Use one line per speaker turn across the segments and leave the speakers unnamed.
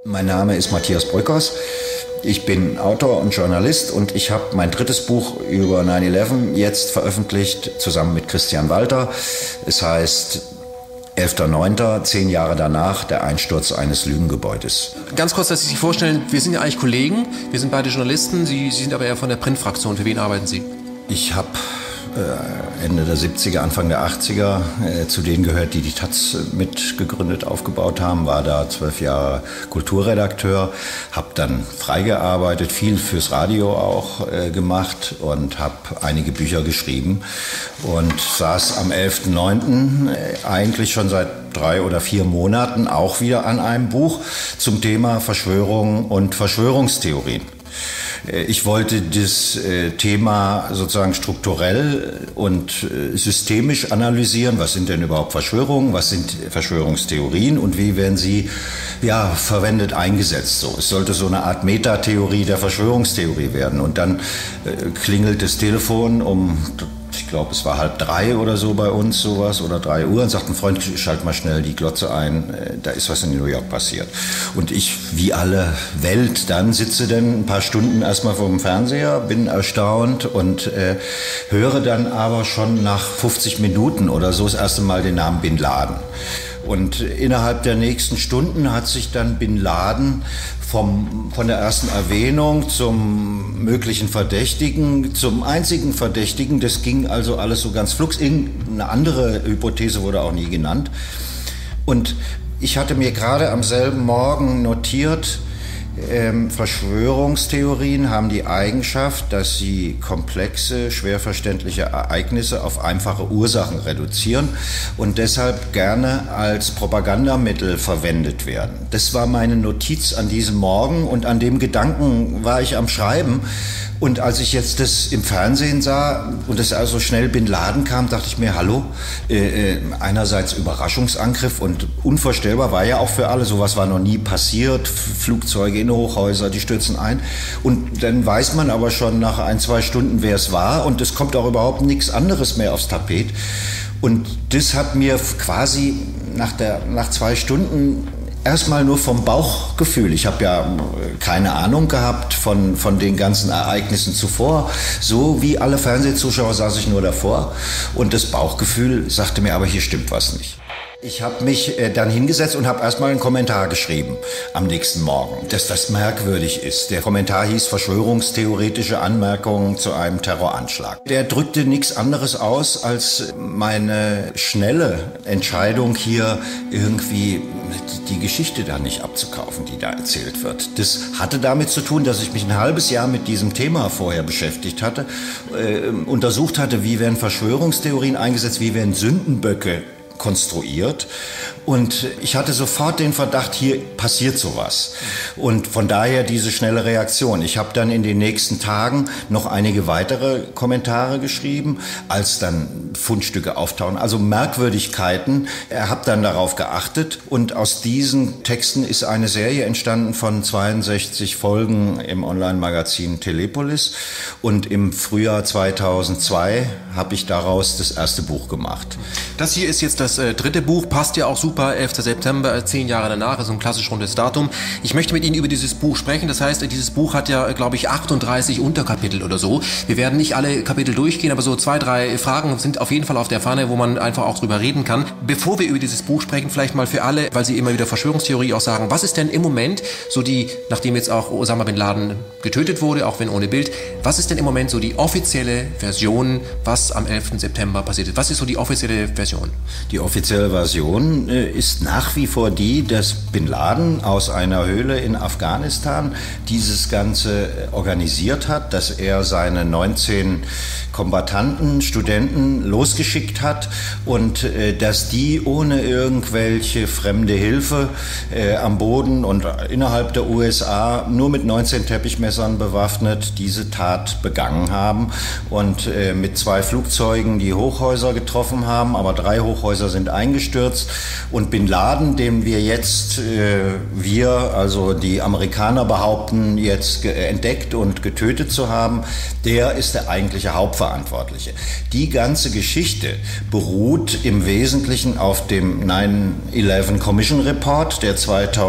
Mein Name ist Matthias Brückers. Ich bin Autor und Journalist und ich habe mein drittes Buch über 9/11 jetzt veröffentlicht, zusammen mit Christian Walter. Es heißt 11.09., 10 Jahre danach, der Einsturz eines Lügengebäudes.
Ganz kurz, dass Sie sich vorstellen, wir sind ja eigentlich Kollegen, wir sind beide Journalisten, Sie sind aber eher von der Printfraktion. Für wen arbeiten Sie?
Ich habe Ende der 70er, Anfang der 80er zu denen gehört, die Taz mitgegründet, aufgebaut haben, war da 12 Jahre Kulturredakteur, habe dann freigearbeitet, viel fürs Radio auch gemacht und habe einige Bücher geschrieben und saß am 11.09. Eigentlich schon seit 3 oder 4 Monaten auch wieder an einem Buch zum Thema Verschwörung und Verschwörungstheorien. Ich wollte das Thema sozusagen strukturell und systemisch analysieren. Was sind denn überhaupt Verschwörungen? Was sind Verschwörungstheorien? Und wie werden sie verwendet, eingesetzt? So, es sollte so eine Art Metatheorie der Verschwörungstheorie werden. Und dann klingelt das Telefon ich glaube, es war 2:30 oder so bei uns, sowas, oder 3 Uhr, und sagt ein Freund, schalt mal schnell die Glotze ein, da ist was in New York passiert. Und ich, wie alle Welt, dann sitze dann ein paar Stunden erstmal vor dem Fernseher, bin erstaunt und höre dann aber schon nach 50 Minuten oder so das erste Mal den Namen Bin Laden. Und innerhalb der nächsten Stunden hat sich dann Bin Laden von der ersten Erwähnung zum möglichen Verdächtigen, zum einzigen Verdächtigen, das ging also alles so ganz flugs. Eine andere Hypothese wurde auch nie genannt. Und ich hatte mir gerade am selben Morgen notiert, Verschwörungstheorien haben die Eigenschaft, dass sie komplexe, schwer verständliche Ereignisse auf einfache Ursachen reduzieren und deshalb gerne als Propagandamittel verwendet werden. Das war meine Notiz an diesem Morgen und an dem Gedanken war ich am Schreiben. Und als ich jetzt das im Fernsehen sah und es also schnell Bin Laden kam, dachte ich mir, hallo, einerseits Überraschungsangriff und unvorstellbar, war ja auch für alle, sowas war noch nie passiert, Flugzeuge in Hochhäuser, die stürzen ein. Und dann weiß man aber schon nach 1-2 Stunden, wer es war, und es kommt auch überhaupt nichts anderes mehr aufs Tapet. Und das hat mir quasi nach 2 Stunden erstmal nur vom Bauchgefühl. Ich habe ja keine Ahnung gehabt von den ganzen Ereignissen zuvor. So wie alle Fernsehzuschauer saß ich nur davor. Und das Bauchgefühl sagte mir, aber hier stimmt was nicht. Ich habe mich dann hingesetzt und habe erstmal einen Kommentar geschrieben am nächsten Morgen, dass das merkwürdig ist. Der Kommentar hieß Verschwörungstheoretische Anmerkungen zu einem Terroranschlag. Der drückte nichts anderes aus als meine schnelle Entscheidung, hier irgendwie die Geschichte da nicht abzukaufen, die da erzählt wird. Das hatte damit zu tun, dass ich mich ein halbes Jahr mit diesem Thema vorher beschäftigt hatte, untersucht hatte, wie werden Verschwörungstheorien eingesetzt, wie werden Sündenböcke konstruiert, und ich hatte sofort den Verdacht, hier passiert sowas, und von daher diese schnelle Reaktion. Ich habe dann in den nächsten Tagen noch einige weitere Kommentare geschrieben, als dann Fundstücke auftauchen, also Merkwürdigkeiten. Habe dann darauf geachtet, und aus diesen Texten ist eine Serie entstanden von 62 Folgen im Online-Magazin Telepolis, und im Frühjahr 2002 habe ich daraus das erste Buch gemacht.
Das hier ist jetzt das dritte Buch, passt ja auch super, 11. September, 10 Jahre danach, ist ein klassisch rundes Datum. Ich möchte mit Ihnen über dieses Buch sprechen, das heißt, dieses Buch hat ja, glaube ich, 38 Unterkapitel oder so. Wir werden nicht alle Kapitel durchgehen, aber so 2-3 Fragen sind auf jeden Fall auf der Pfanne, wo man einfach auch drüber reden kann. Bevor wir über dieses Buch sprechen, vielleicht mal für alle, weil Sie immer wieder Verschwörungstheorie auch sagen, was ist denn im Moment so nachdem jetzt auch Osama Bin Laden getötet wurde, auch wenn ohne Bild, was ist denn im Moment so die offizielle Version, was am 11. September passiert ist? Was ist so die offizielle Version?
Die offizielle Version ist nach wie vor die, dass Bin Laden aus einer Höhle in Afghanistan dieses Ganze organisiert hat, dass er seine 19 Kombattanten, Studenten losgeschickt hat und dass die ohne irgendwelche fremde Hilfe am Boden und innerhalb der USA nur mit 19 Teppichmessern bewaffnet diese Tat begangen haben und mit 2 Flugzeugen die Hochhäuser getroffen haben, aber 3 Hochhäuser Häuser sind eingestürzt und Bin Laden, den wir jetzt, also die Amerikaner behaupten, jetzt entdeckt und getötet zu haben, der ist der eigentliche Hauptverantwortliche. Die ganze Geschichte beruht im Wesentlichen auf dem 9/11 Commission Report, der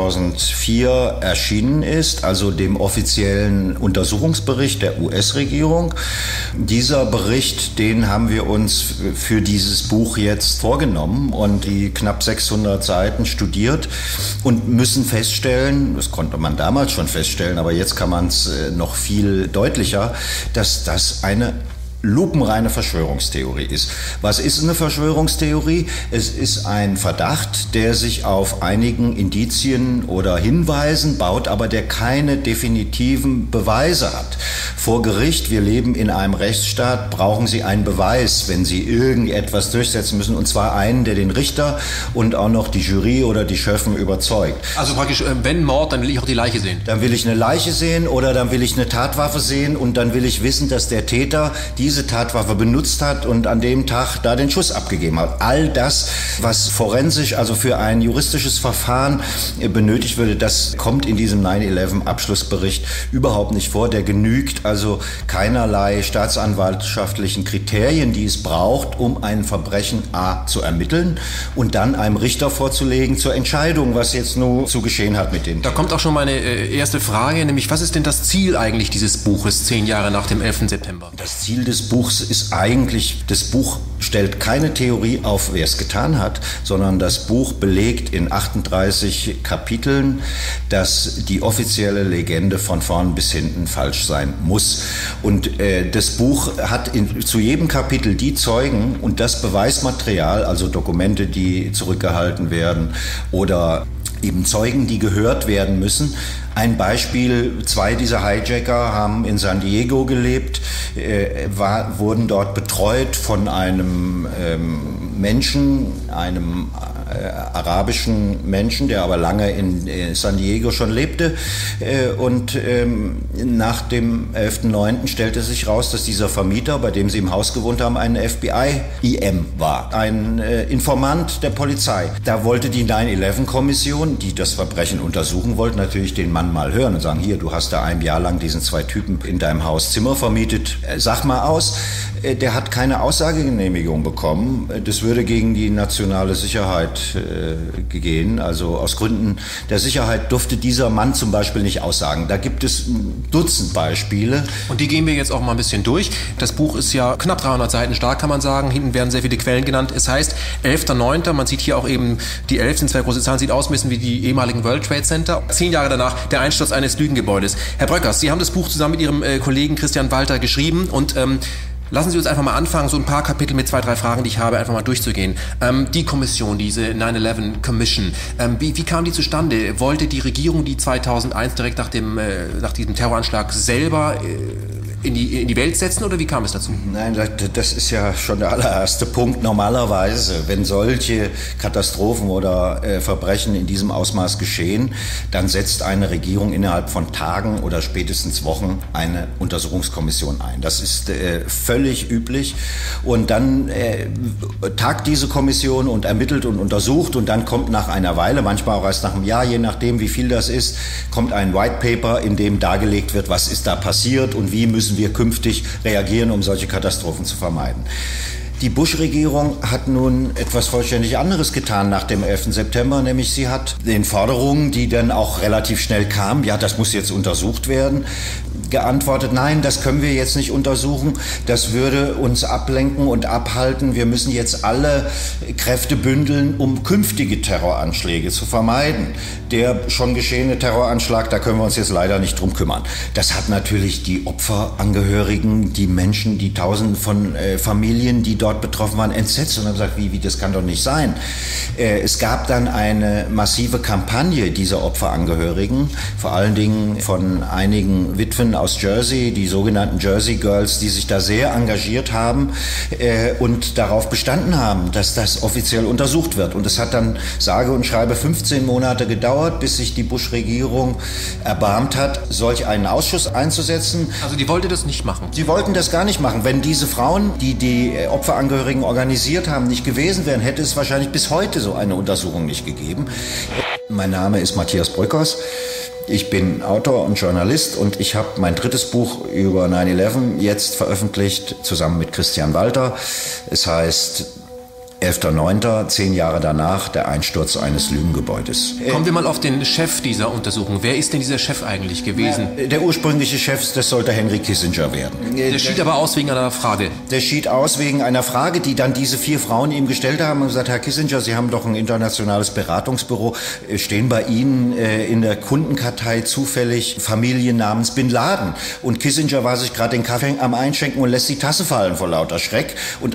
2004 erschienen ist, also dem offiziellen Untersuchungsbericht der US-Regierung. Dieser Bericht, den haben wir uns für dieses Buch jetzt vorgenommen und die knapp 600 Seiten studiert und müssen feststellen, das konnte man damals schon feststellen, aber jetzt kann man es noch viel deutlicher, dass das eine lupenreine Verschwörungstheorie ist. Was ist eine Verschwörungstheorie? Es ist ein Verdacht, der sich auf einigen Indizien oder Hinweisen baut, aber der keine definitiven Beweise hat. Vor Gericht, wir leben in einem Rechtsstaat, brauchen Sie einen Beweis, wenn Sie irgendetwas durchsetzen müssen, und zwar einen, der den Richter und auch noch die Jury oder die Schöffen überzeugt.
Also praktisch, wenn Mord, dann will ich auch die Leiche sehen.
Dann will ich eine Leiche sehen oder dann will ich eine Tatwaffe sehen und dann will ich wissen, dass der Täter diese Tatwaffe benutzt hat und an dem Tag da den Schuss abgegeben hat. All das, was forensisch, also für ein juristisches Verfahren benötigt würde, das kommt in diesem 9/11-Abschlussbericht überhaupt nicht vor. Der genügt also keinerlei staatsanwaltschaftlichen Kriterien, die es braucht, um ein Verbrechen A zu ermitteln und dann einem Richter vorzulegen zur Entscheidung, was jetzt nun zu geschehen hat mit den.
Da kommt auch schon meine erste Frage, nämlich was ist denn das Ziel eigentlich dieses Buches 10 Jahre nach dem 11. September?
Das Ziel des Buchs ist eigentlich, das Buch stellt keine Theorie auf, wer es getan hat, sondern das Buch belegt in 38 Kapiteln, dass die offizielle Legende von vorn bis hinten falsch sein muss. Und das Buch hat zu jedem Kapitel die Zeugen und das Beweismaterial, also Dokumente, die zurückgehalten werden oder eben Zeugen, die gehört werden müssen. Ein Beispiel, 2 dieser Hijacker haben in San Diego gelebt, wurden dort betreut von einem Menschen, einem arabischen Menschen, der aber lange in San Diego schon lebte. Und nach dem 11.09. stellte sich raus, dass dieser Vermieter, bei dem sie im Haus gewohnt haben, ein FBI-IM war, ein Informant der Polizei. Da wollte die 9/11-Kommission, die das Verbrechen untersuchen wollte, natürlich den Mann mal hören und sagen, hier, du hast da ein Jahr lang diesen 2 Typen in deinem Haus Zimmer vermietet, sag mal aus. Der hat keine Aussagegenehmigung bekommen. Das würde gegen die nationale Sicherheit gehen. Also aus Gründen der Sicherheit durfte dieser Mann zum Beispiel nicht aussagen. Da gibt es ein Dutzend Beispiele.
Und die gehen wir jetzt auch mal ein bisschen durch. Das Buch ist ja knapp 300 Seiten stark, kann man sagen. Hinten werden sehr viele Quellen genannt. Es heißt 11.09. Man sieht hier auch eben die 11 sind 2 große Zahlen, sieht aus ein bisschen wie die ehemaligen World Trade Center. 10 Jahre danach der Einsturz eines Lügengebäudes. Herr Bröckers, Sie haben das Buch zusammen mit Ihrem Kollegen Christian Walter geschrieben und lassen Sie uns einfach mal anfangen, so ein paar Kapitel mit 2, 3 Fragen, die ich habe, einfach mal durchzugehen. Die Kommission, diese 9/11 Commission, wie kam die zustande? Wollte die Regierung die 2001 direkt nach diesem Terroranschlag selber in die Welt setzen oder wie kam es dazu?
Nein, das ist ja schon der allererste Punkt. Normalerweise, wenn solche Katastrophen oder Verbrechen in diesem Ausmaß geschehen, dann setzt eine Regierung innerhalb von Tagen oder spätestens Wochen eine Untersuchungskommission ein. Das ist völlig üblich. Und dann tagt diese Kommission und ermittelt und untersucht und dann kommt nach einer Weile, manchmal auch erst nach einem Jahr, je nachdem wie viel das ist, kommt ein White Paper, in dem dargelegt wird, was ist da passiert und wie müssen wir künftig reagieren, um solche Katastrophen zu vermeiden. Die Bush-Regierung hat nun etwas vollständig anderes getan nach dem 11. September, nämlich sie hat den Forderungen, die dann auch relativ schnell kamen, ja, das muss jetzt untersucht werden, geantwortet, nein, das können wir jetzt nicht untersuchen, das würde uns ablenken und abhalten, wir müssen jetzt alle Kräfte bündeln, um künftige Terroranschläge zu vermeiden. Der schon geschehene Terroranschlag, da können wir uns jetzt leider nicht drum kümmern. Das hat natürlich die Opferangehörigen, die Menschen, die Tausenden von Familien, die dort betroffen waren, entsetzt und haben gesagt, wie, das kann doch nicht sein. Es gab dann eine massive Kampagne dieser Opferangehörigen, vor allen Dingen von einigen Witwen aus Jersey, die sogenannten Jersey Girls, die sich da sehr engagiert haben und darauf bestanden haben, dass das offiziell untersucht wird. Und es hat dann sage und schreibe 15 Monate gedauert, bis sich die Bush-Regierung erbarmt hat, solch einen Ausschuss einzusetzen.
Also die wollte das nicht machen?
Sie wollten das gar nicht machen. Wenn diese Frauen, die die Opferangehörigen organisiert haben, nicht gewesen wären, hätte es wahrscheinlich bis heute so eine Untersuchung nicht gegeben. Mein Name ist Matthias Brückers. Ich bin Autor und Journalist und ich habe mein drittes Buch über 9/11 jetzt veröffentlicht, zusammen mit Christian Walter. Es heißt 11.09., 10 Jahre danach, der Einsturz eines Lügengebäudes.
Kommen wir mal auf den Chef dieser Untersuchung. Wer ist denn dieser Chef eigentlich gewesen?
Der ursprüngliche Chef, das sollte Henry Kissinger werden.
Der schied aber aus wegen einer Frage.
Der schied aus wegen einer Frage, die dann diese 4 Frauen ihm gestellt haben und gesagt, Herr Kissinger, Sie haben doch ein internationales Beratungsbüro. Stehen bei Ihnen in der Kundenkartei zufällig Familien namens Bin Laden? Und Kissinger war sich gerade den Kaffee am Einschenken und lässt die Tasse fallen vor lauter Schreck. Und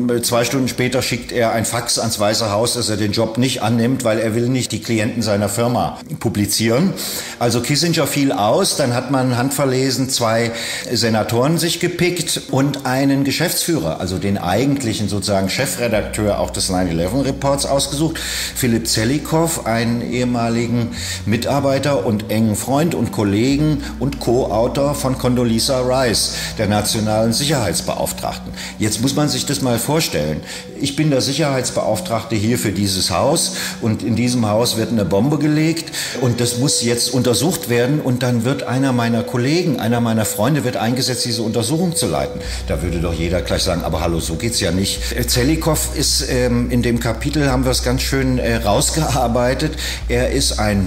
2 Stunden später schickt er ein Fax ans Weiße Haus, dass er den Job nicht annimmt, weil er will nicht die Klienten seiner Firma publizieren. Also Kissinger fiel aus, dann hat man handverlesen 2 Senatoren sich gepickt und einen Geschäftsführer, also den eigentlichen sozusagen Chefredakteur auch des 9/11-Reports ausgesucht, Philipp Zelikow, einen ehemaligen Mitarbeiter und engen Freund und Kollegen und Co-Autor von Condoleezza Rice, der nationalen Sicherheitsbeauftragten. Jetzt muss man sich das mal vorstellen. Ich bin der Sicherheitsbeauftragte hier für dieses Haus und in diesem Haus wird eine Bombe gelegt und das muss jetzt untersucht werden und dann wird einer meiner Kollegen, einer meiner Freunde wird eingesetzt, diese Untersuchung zu leiten. Da würde doch jeder gleich sagen, aber hallo, so geht's ja nicht. Zelikow ist, in dem Kapitel haben wir es ganz schön rausgearbeitet. Er ist ein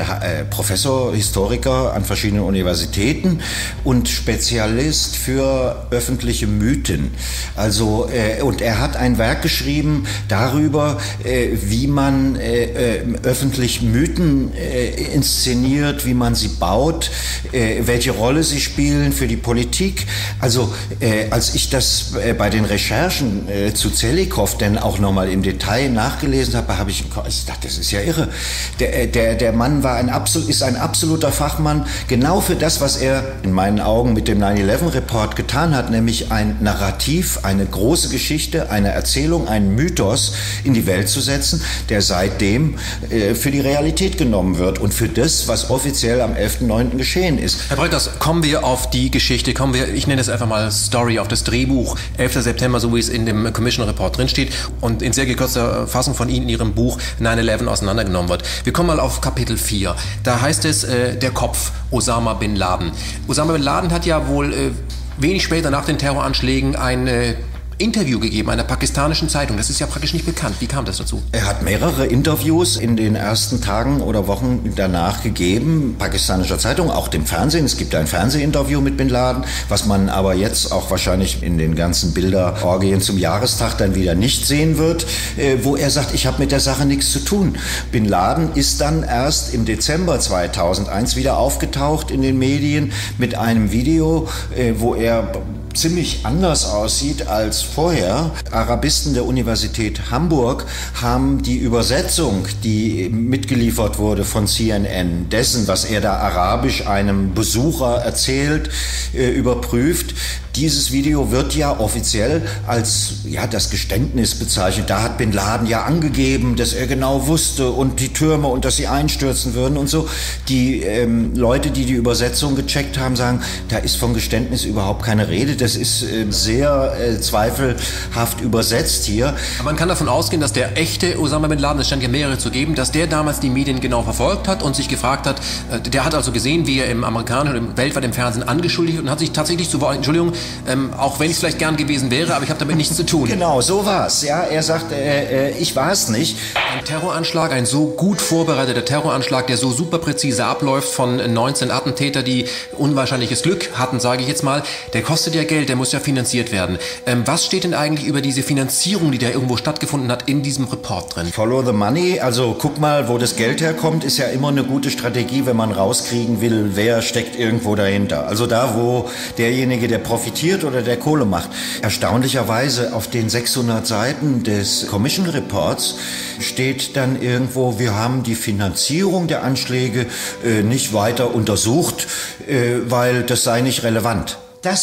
Professor, Historiker an verschiedenen Universitäten und Spezialist für öffentliche Mythen. Also, und er hat ein Werk geschrieben darüber, wie man öffentlich Mythen inszeniert, wie man sie baut, welche Rolle sie spielen für die Politik. Also als ich das bei den Recherchen zu Zelikow denn auch nochmal im Detail nachgelesen habe, ich gedacht, das ist ja irre. Der Mann war ist ein absoluter Fachmann, genau für das, was er in meinen Augen mit dem 9/11-Report getan hat, nämlich ein Narrativ, eine große Geschichte, eine Erzählung, einen Mythos in die Welt zu setzen, der seitdem für die Realität genommen wird und für das, was offiziell am 11.09. geschehen ist.
Herr Brückers, kommen wir auf die Geschichte, ich nenne es einfach mal Story, auf das Drehbuch 11. September, so wie es in dem Commission Report drinsteht und in sehr gekürzter Fassung von Ihnen in Ihrem Buch 9/11 auseinandergenommen wird. Wir kommen mal auf Kapitel 4. Da heißt es, der Kopf, Osama Bin Laden. Osama Bin Laden hat ja wohl wenig später nach den Terroranschlägen ein Interview gegeben einer pakistanischen Zeitung. Das ist ja praktisch nicht bekannt. Wie kam das dazu?
Er hat mehrere Interviews in den ersten Tagen oder Wochen danach gegeben, pakistanischer Zeitung, auch dem Fernsehen. Es gibt ein Fernsehinterview mit Bin Laden, was man aber jetzt auch wahrscheinlich in den ganzen Bilderorgien zum Jahrestag dann wieder nicht sehen wird, wo er sagt, ich habe mit der Sache nichts zu tun. Bin Laden ist dann erst im Dezember 2001 wieder aufgetaucht in den Medien mit einem Video, wo er ziemlich anders aussieht als vorher. Arabisten der Universität Hamburg haben die Übersetzung, die mitgeliefert wurde von CNN, dessen, was er da arabisch einem Besucher erzählt, überprüft. Dieses Video wird ja offiziell als das Geständnis bezeichnet. Da hat Bin Laden ja angegeben, dass er genau wusste und die Türme und dass sie einstürzen würden und so. Die Leute, die die Übersetzung gecheckt haben, sagen, da ist von Geständnis überhaupt keine Rede. Das ist sehr zweifelhaft übersetzt hier.
Aber man kann davon ausgehen, dass der echte Osama Bin Laden, es scheint ja mehrere zu geben, dass der damals die Medien genau verfolgt hat und sich gefragt hat, der hat also gesehen, wie er im amerikanischen und weltweit im Fernsehen angeschuldigt und hat sich tatsächlich zu Wort, Entschuldigung, auch wenn ich es vielleicht gern gewesen wäre, aber ich habe damit nichts zu tun.
Genau, so war's. Ja, er sagt, ich war es nicht.
Ein Terroranschlag, ein so gut vorbereiteter Terroranschlag, der so super präzise abläuft von 19 Attentäter, die unwahrscheinliches Glück hatten, sage ich jetzt mal, der kostet ja Geld, der muss ja finanziert werden. Was steht denn eigentlich über diese Finanzierung, die da irgendwo stattgefunden hat, in diesem Report drin?
Follow the money, also guck mal, wo das Geld herkommt, ist ja immer eine gute Strategie, wenn man rauskriegen will, wer steckt irgendwo dahinter. Also da, wo derjenige, der profitiert, profitiert oder der Kohle macht. Erstaunlicherweise auf den 600 Seiten des Commission Reports steht dann irgendwo, wir haben die Finanzierung der Anschläge nicht weiter untersucht, weil das sei nicht relevant.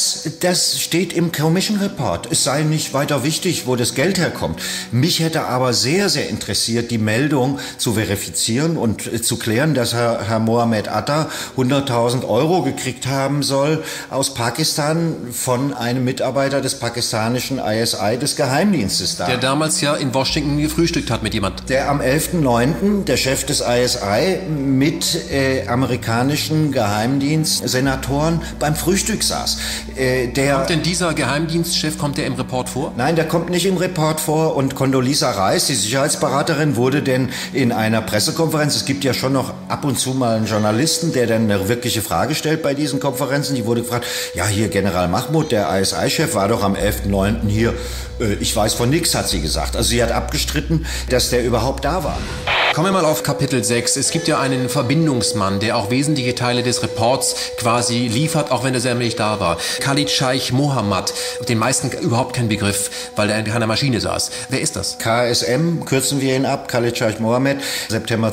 Das steht im Commission Report. Es sei nicht weiter wichtig, wo das Geld herkommt. Mich hätte aber sehr, sehr interessiert, die Meldung zu verifizieren und zu klären, dass Herr Mohammed Atta 100.000 Euro gekriegt haben soll aus Pakistan von einem Mitarbeiter des pakistanischen ISI, des Geheimdienstes da.
Der damals ja in Washington gefrühstückt hat mit jemand.
Der am 11.09. der Chef des ISI mit amerikanischen Geheimdienstsenatoren beim Frühstück saß.
Kommt denn dieser Geheimdienstchef, kommt der im Report vor?
Nein, der kommt nicht im Report vor. Und Condoleezza Rice, die Sicherheitsberaterin, wurde denn in einer Pressekonferenz, es gibt ja schon noch ab und zu mal einen Journalisten, der dann eine wirkliche Frage stellt bei diesen Konferenzen, die wurde gefragt, ja, hier General Mahmoud, der ISI-Chef, war doch am 11.09. hier. Ich weiß von nichts, hat sie gesagt. Also sie hat abgestritten, dass der überhaupt da war.
Kommen wir mal auf Kapitel 6. Es gibt ja einen Verbindungsmann, der auch wesentliche Teile des Reports quasi liefert, auch wenn er selber nicht da war. Khalid Scheich Mohammed, den meisten überhaupt kein Begriff, weil er in keiner Maschine saß. Wer ist das?
KSM, kürzen wir ihn ab, Khalid Scheich Mohammed. September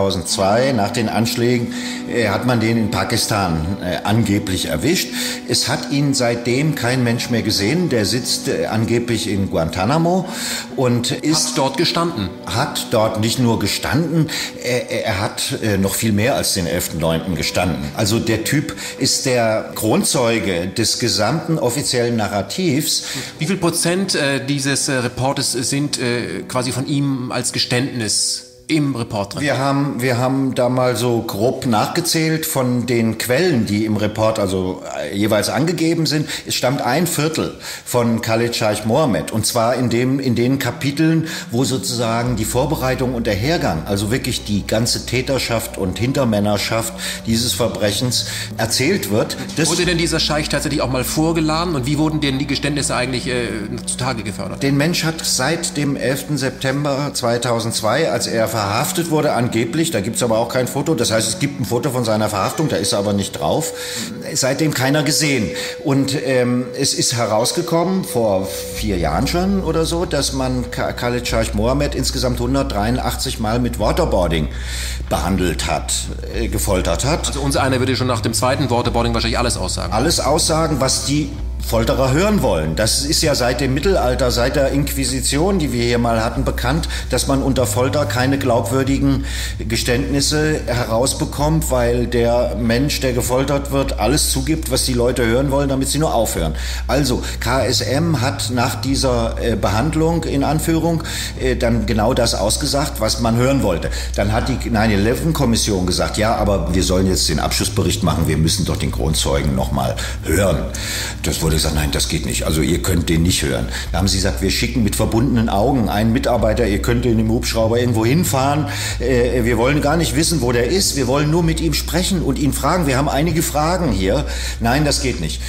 2002, nach den Anschlägen, hat man den in Pakistan angeblich erwischt. Es hat ihn seitdem kein Mensch mehr gesehen. Der sitzt angeblich in Guantanamo und ist...
Hat dort gestanden.
Hat dort nicht nur gestanden, er hat noch viel mehr als den 11.09. gestanden. Also der Typ ist der Kronzeuge des gesamten offiziellen Narrativs.
Wie viel Prozent dieses Reportes sind quasi von ihm als Geständnis im Report drin?
Wir haben da mal so grob nachgezählt von den Quellen, die im Report also jeweils angegeben sind. Es stammt 1/4 von Khalid Scheich Mohammed. Und zwar in den Kapiteln, wo sozusagen die Vorbereitung und der Hergang, also wirklich die ganze Täterschaft und Hintermännerschaft dieses Verbrechens erzählt wird.
Wurde denn dieser Scheich tatsächlich auch mal vorgeladen? Und wie wurden denn die Geständnisse eigentlich zutage gefördert?
Den Mensch hat seit dem 11. September 2002, als er verhaftet wurde, angeblich, da gibt's aber auch kein Foto, das heißt, es gibt ein Foto von seiner Verhaftung, da ist er aber nicht drauf, seitdem keiner gesehen. Und es ist herausgekommen, vor 4 Jahren schon oder so, dass man Khalid Scheich Mohammed insgesamt 183 Mal mit Waterboarding behandelt hat, gefoltert hat.
Also unser einer würde schon nach dem zweiten Waterboarding wahrscheinlich alles aussagen.
Alles aussagen, was die Folterer hören wollen. Das ist ja seit dem Mittelalter, seit der Inquisition, die wir hier mal hatten, bekannt, dass man unter Folter keine glaubwürdigen Geständnisse herausbekommt, weil der Mensch, der gefoltert wird, alles zugibt, was die Leute hören wollen, damit sie nur aufhören. Also KSM hat nach dieser Behandlung, in Anführung, dann genau das ausgesagt, was man hören wollte. Dann hat die 9/11-Kommission gesagt, ja, aber wir sollen jetzt den Abschlussbericht machen, wir müssen doch den Kronzeugen nochmal hören. Das wurde gesagt, nein, das geht nicht. Also ihr könnt den nicht hören. Da haben sie gesagt, wir schicken mit verbundenen Augen einen Mitarbeiter, ihr könnt den im Hubschrauber irgendwo hinfahren. Wir wollen gar nicht wissen, wo der ist. Wir wollen nur mit ihm sprechen und ihn fragen. Wir haben einige Fragen hier. Nein, das geht nicht.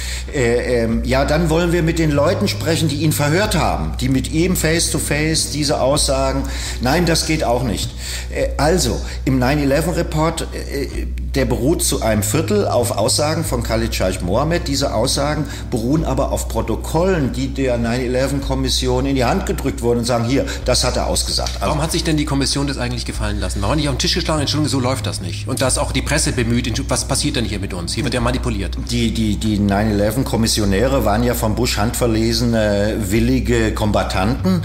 Ja, dann wollen wir mit den Leuten sprechen, die ihn verhört haben, die mit ihm face-to-face diese Aussagen. Nein, das geht auch nicht. Also, im 9/11-Report, der beruht zu 1/4 auf Aussagen von Khalid Scheich Mohammed. Diese Aussagen beruhen aber auf Protokollen, die der 9/11-Kommission in die Hand gedrückt wurden und sagen, hier, das hat er ausgesagt. Also,
warum hat sich denn die Kommission das eigentlich gefallen lassen? Warum nicht auf den Tisch geschlagen? Entschuldigung, so läuft das nicht. Und da ist auch die Presse bemüht, was passiert denn hier mit uns? Hier wird ja manipuliert.
Die 9/11-Kommissionäre waren ja vom Bush handverlesene, willige Kombattanten.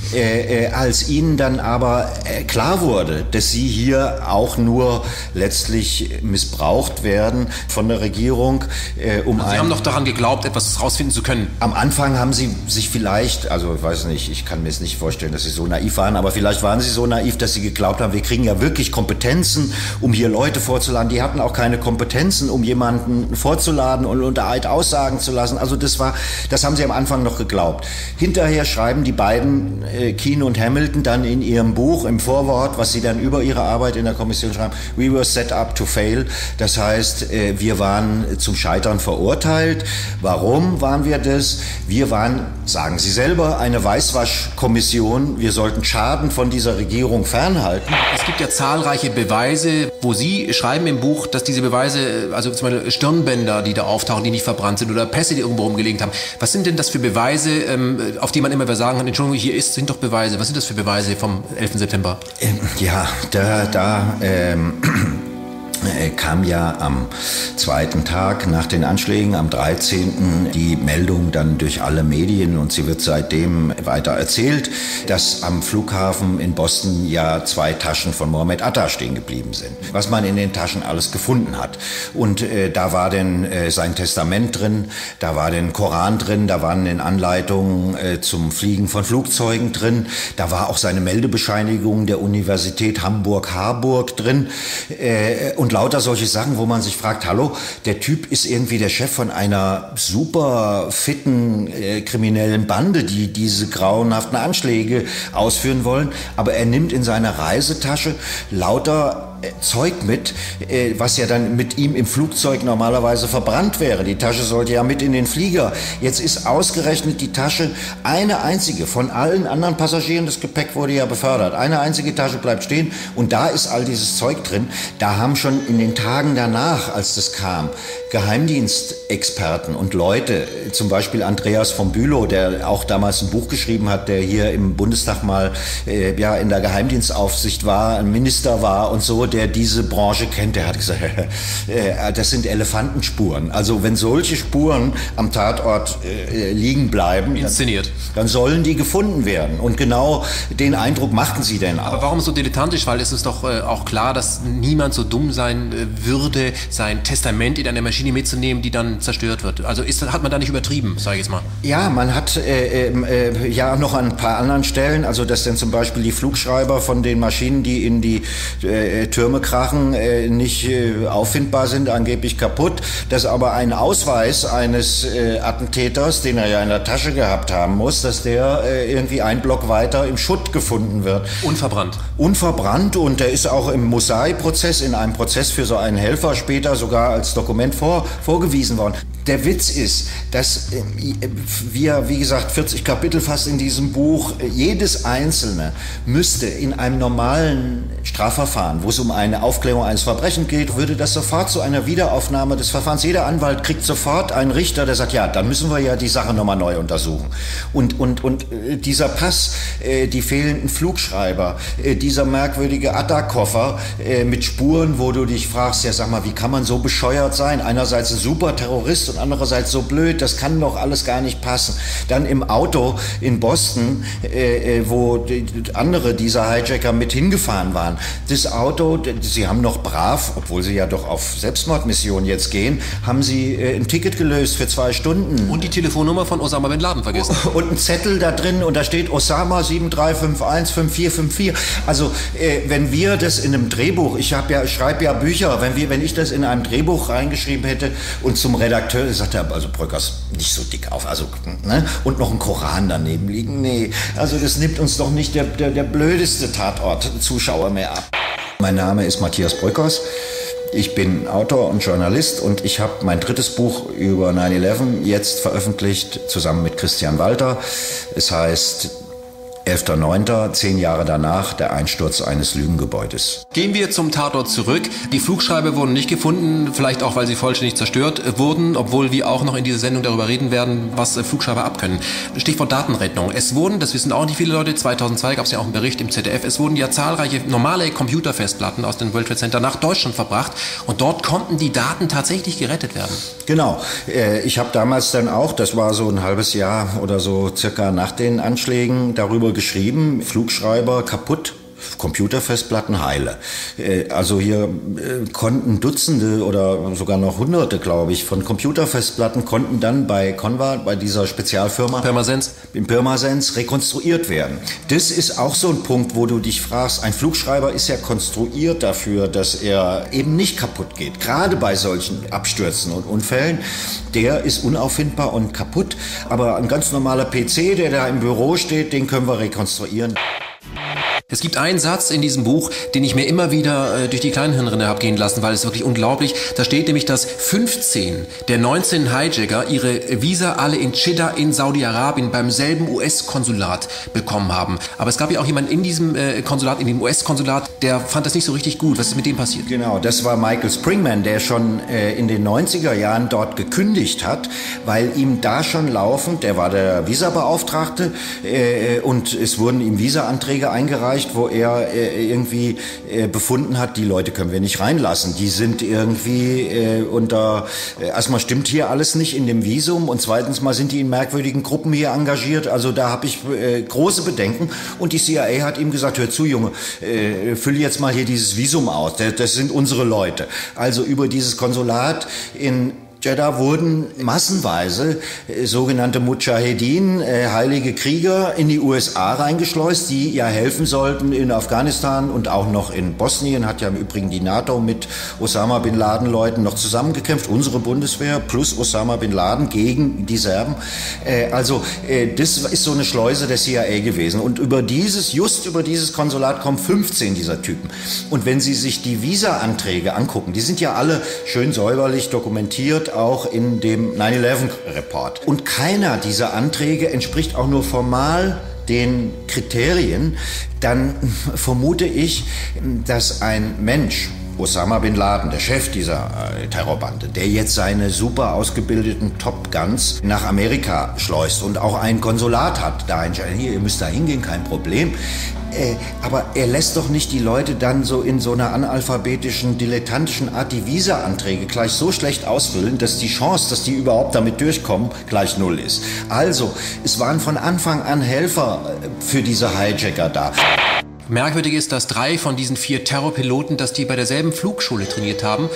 Als ihnen dann aber klar wurde, dass sie hier auch nur letztlich missbraucht werden von der Regierung,
Sie haben doch daran geglaubt, etwas rausfinden zu können.
Am Anfang haben sie sich vielleicht, also ich weiß nicht, ich kann mir jetzt nicht vorstellen, dass sie so naiv waren, aber vielleicht waren sie so naiv, dass sie geglaubt haben, wir kriegen ja wirklich Kompetenzen, um hier Leute vorzuladen. Die hatten auch keine Kompetenzen, um jemanden vorzuladen und unter Eid aussagen zu lassen. Also das haben sie am Anfang noch geglaubt. Hinterher schreiben die beiden, Keane und Hamilton, dann in ihrem Buch im Vorwort, was sie dann über ihre Arbeit in der Kommission schreiben. We were set up to fail. Das heißt, wir waren zum Scheitern verurteilt. Warum waren wir das? Wir waren, sagen Sie selber, eine Weißwaschkommission. Wir sollten Schaden von dieser Regierung fernhalten.
Es gibt ja zahlreiche Beweise, wo Sie schreiben im Buch, dass diese Beweise, also zum Beispiel Stirnbänder, die da auftauchen, die nicht verbrannt sind, oder Pässe, die irgendwo rumgelegen haben. Was sind denn das für Beweise, auf die man immer wieder sagen kann, Entschuldigung, sind doch Beweise. Was sind das für Beweise vom 11. September?
Kam ja am zweiten Tag nach den Anschlägen, am 13. die Meldung dann durch alle Medien, und sie wird seitdem weiter erzählt, dass am Flughafen in Boston ja 2 Taschen von Mohammed Atta stehen geblieben sind. Was man in den Taschen alles gefunden hat. Und da war denn sein Testament drin, da war den Koran drin, da waren den Anleitungen zum Fliegen von Flugzeugen drin, da war auch seine Meldebescheinigung der Universität Hamburg-Harburg drin, und lauter solche Sachen, wo man sich fragt, hallo, der Typ ist irgendwie der Chef von einer super fitten kriminellen Bande, die diese grauenhaften Anschläge ausführen wollen, aber er nimmt in seiner Reisetasche lauter Zeug mit, was ja dann mit ihm im Flugzeug normalerweise verbrannt wäre. Die Tasche sollte ja mit in den Flieger. Jetzt ist ausgerechnet die Tasche eine einzige. Von allen anderen Passagieren, das Gepäck wurde ja befördert. Eine einzige Tasche bleibt stehen und da ist all dieses Zeug drin. Da haben schon in den Tagen danach, als das kam, Geheimdienstexperten und Leute, zum Beispiel Andreas von Bülow, der auch damals ein Buch geschrieben hat, der hier im Bundestag mal in der Geheimdienstaufsicht war, ein Minister war und so, der diese Branche kennt, der hat gesagt, das sind Elefantenspuren. Also wenn solche Spuren am Tatort liegen bleiben,
inszeniert,
dann sollen die gefunden werden. Und genau den Eindruck machten sie denn auch.
Aber warum so dilettantisch? Weil es ist doch auch klar, dass niemand so dumm sein würde, sein Testament in eine Maschine mitzunehmen, die dann zerstört wird. Also hat man da nicht übertrieben, sage ich jetzt mal?
Ja, man hat ja noch an ein paar anderen Stellen, also dass dann zum Beispiel die Flugschreiber von den Maschinen, die in die Türme krachen, nicht auffindbar sind, angeblich kaputt, dass aber ein Ausweis eines Attentäters, den er ja in der Tasche gehabt haben muss, dass der irgendwie einen Block weiter im Schutt gefunden wird.
Unverbrannt.
Unverbrannt, und der ist auch im Mosai-Prozess, in einem Prozess für so einen Helfer später sogar als Dokument vorgewiesen worden. Der Witz ist, dass wir, wie gesagt, 40 Kapitel fast in diesem Buch, jedes einzelne müsste in einem normalen Strafverfahren, wo es um eine Aufklärung eines Verbrechens geht, würde das sofort zu einer Wiederaufnahme des Verfahrens. Jeder Anwalt kriegt sofort einen Richter, der sagt, ja, dann müssen wir ja die Sache nochmal neu untersuchen. Und dieser Pass, die fehlenden Flugschreiber, dieser merkwürdige Atta-Koffer mit Spuren, wo du dich fragst, ja, sag mal, wie kann man so bescheuert sein? Einerseits ein super Terrorist und andererseits so blöd, das kann doch alles gar nicht passen. Dann im Auto in Boston, wo andere dieser Hijacker mit hingefahren waren. Das Auto, sie haben noch brav, obwohl sie ja doch auf Selbstmordmission jetzt gehen, haben sie ein Ticket gelöst für 2 Stunden.
Und die Telefonnummer von Osama Bin Laden vergessen.
Und ein Zettel da drin, und da steht Osama 73515454. Also wenn wir das in einem Drehbuch, ich schreibe ja Bücher, wenn ich das in einem Drehbuch reingeschrieben hätte und zum Redakteur sagt er, also Bröckers, nicht so dick auf, also, ne? Und noch ein Koran daneben liegen, nee, also das nimmt uns doch nicht der blödeste Tatort-Zuschauer mehr ab. Mein Name ist Matthias Bröckers, ich bin Autor und Journalist, und ich habe mein 3. Buch über 9/11 jetzt veröffentlicht, zusammen mit Christian Walter. Es heißt 11.09., 10 Jahre danach, der Einsturz eines Lügengebäudes.
Gehen wir zum Tatort zurück. Die Flugschreiber wurden nicht gefunden, vielleicht auch, weil sie vollständig zerstört wurden, obwohl wir auch noch in dieser Sendung darüber reden werden, was Flugschreiber abkönnen. Stichwort Datenrettung. Es wurden, das wissen auch nicht viele Leute, 2002 gab es ja auch einen Bericht im ZDF, es wurden ja zahlreiche normale Computerfestplatten aus dem World Trade Center nach Deutschland verbracht, und dort konnten die Daten tatsächlich gerettet werden.
Genau. Ich habe damals dann auch, das war so ein halbes Jahr oder so circa nach den Anschlägen, darüber geschrieben, Flugschreiber kaputt, Computerfestplatten heile. Also hier konnten Dutzende oder sogar noch Hunderte, glaube ich, von Computerfestplatten konnten dann bei Conrad, bei dieser Spezialfirma Pirmasens rekonstruiert werden. Das ist auch so ein Punkt, wo du dich fragst, ein Flugschreiber ist ja konstruiert dafür, dass er eben nicht kaputt geht. Gerade bei solchen Abstürzen und Unfällen, der ist unauffindbar und kaputt. Aber ein ganz normaler PC, der da im Büro steht, den können wir rekonstruieren.
Es gibt einen Satz in diesem Buch, den ich mir immer wieder durch die Kleinhirnrinde habe gehen lassen, weil es wirklich unglaublich. Da steht nämlich, dass 15 der 19 Hijacker ihre Visa alle in Jeddah in Saudi-Arabien beim selben US-Konsulat bekommen haben. Aber es gab ja auch jemanden in diesem Konsulat, in dem US-Konsulat, der fand das nicht so richtig gut. Was ist mit dem passiert?
Genau, das war Michael Springman, der schon in den 90er Jahren dort gekündigt hat, weil ihm da schon laufend, der war der Visabeauftragte und es wurden ihm Visa-Anträge eingereicht, wo er irgendwie befunden hat, die Leute können wir nicht reinlassen. Die sind irgendwie erstmal stimmt hier alles nicht in dem Visum und zweitens mal sind die in merkwürdigen Gruppen hier engagiert. Also da habe ich große Bedenken und die CIA hat ihm gesagt, hör zu Junge, fülle jetzt mal hier dieses Visum aus. Das sind unsere Leute. Also über dieses Konsulat in Jeddah wurden massenweise sogenannte Mujahedin, heilige Krieger, in die USA reingeschleust, die ja helfen sollten in Afghanistan und auch noch in Bosnien. Hat ja im Übrigen die NATO mit Osama Bin Laden Leuten noch zusammengekämpft, unsere Bundeswehr plus Osama Bin Laden gegen die Serben. Das ist so eine Schleuse der CIA gewesen. Und just über dieses Konsulat kommen 15 dieser Typen. Und wenn Sie sich die Visa-Anträge angucken, die sind ja alle schön säuberlich dokumentiert, auch in dem 9/11-Report. Und keiner dieser Anträge entspricht auch nur formal den Kriterien, dann vermute ich, dass ein Mensch, Osama Bin Laden, der Chef dieser Terrorbande, der jetzt seine super ausgebildeten Top Guns nach Amerika schleust und auch ein Konsulat hat, da entscheidet, hier, ihr müsst da hingehen, kein Problem. Aber er lässt doch nicht die Leute dann so in so einer analphabetischen, dilettantischen Art die Visa-Anträge gleich so schlecht ausfüllen, dass die Chance, dass die überhaupt damit durchkommen, gleich null ist. Also, es waren von Anfang an Helfer für diese Hijacker da.
Merkwürdig ist, dass 3 von diesen 4 Terrorpiloten, dass die bei derselben Flugschule trainiert haben.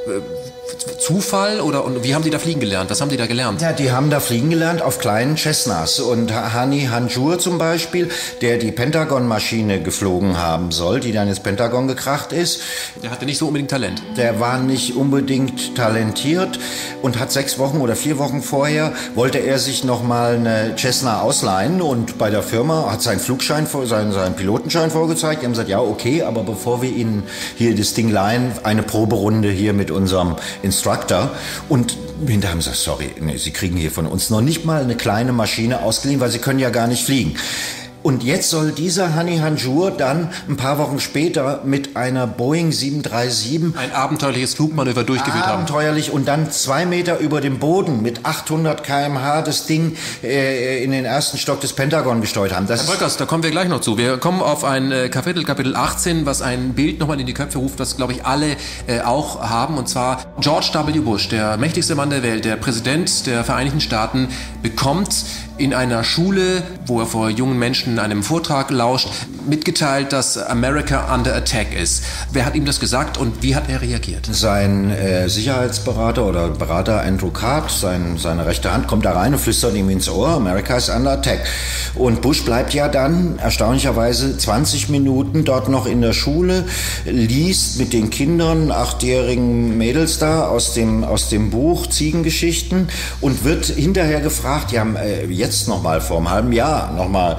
Zufall und wie haben die da fliegen gelernt? Was haben die da gelernt?
Ja, die haben da fliegen gelernt auf kleinen Cessnas. Und Hani Hanjour zum Beispiel, der die Pentagon-Maschine geflogen haben soll, die dann ins Pentagon gekracht ist.
Der hatte nicht so unbedingt Talent.
Der war nicht unbedingt talentiert und hat 6 Wochen oder 4 Wochen vorher, wollte er sich nochmal eine Cessna ausleihen und bei der Firma hat seinen Flugschein, seinen Pilotenschein vorgezeigt. Die haben gesagt, ja, okay, aber bevor wir Ihnen hier das Ding leihen, eine Proberunde hier mit unserem Instructor. Und hinterher haben sie gesagt, sorry, nee, Sie kriegen hier von uns noch nicht mal eine kleine Maschine ausgeliehen, weil Sie können ja gar nicht fliegen. Und jetzt soll dieser Hani Hanjour dann ein paar Wochen später mit einer Boeing 737
ein abenteuerliches Flugmanöver durchgeführt haben.
Abenteuerlich und dann 2 Meter über dem Boden mit 800 km/h das Ding in den ersten Stock des Pentagon gesteuert haben.
Herr Bröckers, da kommen wir gleich noch zu. Wir kommen auf ein Kapitel 18, was ein Bild nochmal in die Köpfe ruft, das, glaube ich, alle auch haben. Und zwar George W. Bush, der mächtigste Mann der Welt, der Präsident der Vereinigten Staaten, bekommt in einer Schule, wo er vor jungen Menschen einem Vortrag lauscht, mitgeteilt, dass America under attack ist. Wer hat ihm das gesagt und wie hat er reagiert?
Sein Sicherheitsberater oder Berater Andrew Card, seine rechte Hand, kommt da rein und flüstert ihm ins Ohr, America is under attack. Und Bush bleibt ja dann erstaunlicherweise 20 Minuten dort noch in der Schule, liest mit den Kindern, 8-jährigen Mädels da aus dem Buch Ziegengeschichten und wird hinterher gefragt, ja, jetzt nochmal vor einem halben Jahr nochmal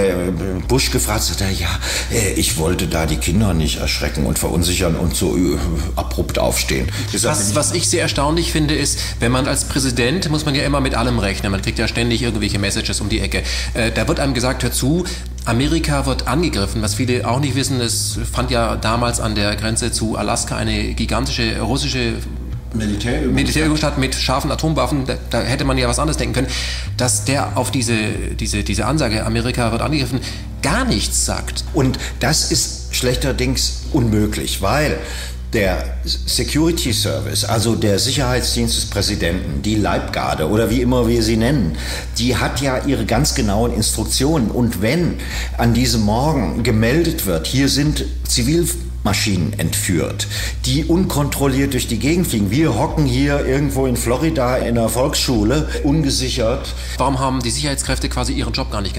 Bush gefragt, sagt er, ja, ich wollte da die Kinder nicht erschrecken und verunsichern und so abrupt aufstehen.
Was ich sehr erstaunlich finde, ist, wenn man als Präsident, muss man ja immer mit allem rechnen, man kriegt ja ständig irgendwelche Messages um die Ecke. Da wird einem gesagt, hör zu, Amerika wird angegriffen. Was viele auch nicht wissen, es fand ja damals an der Grenze zu Alaska eine gigantische russische Militärübung statt mit scharfen Atomwaffen. Da hätte man ja was anderes denken können. Dass der auf diese Ansage, Amerika wird angegriffen, gar nichts sagt.
Und das ist schlechterdings unmöglich, weil der Security Service, also der Sicherheitsdienst des Präsidenten, die Leibgarde oder wie immer wir sie nennen, die hat ja ihre ganz genauen Instruktionen. Und wenn an diesem Morgen gemeldet wird, hier sind Zivilmaschinen entführt, die unkontrolliert durch die Gegend fliegen. Wir hocken hier irgendwo in Florida in einer Volksschule, ungesichert.
Warum haben die Sicherheitskräfte quasi ihren Job gar nicht gemacht?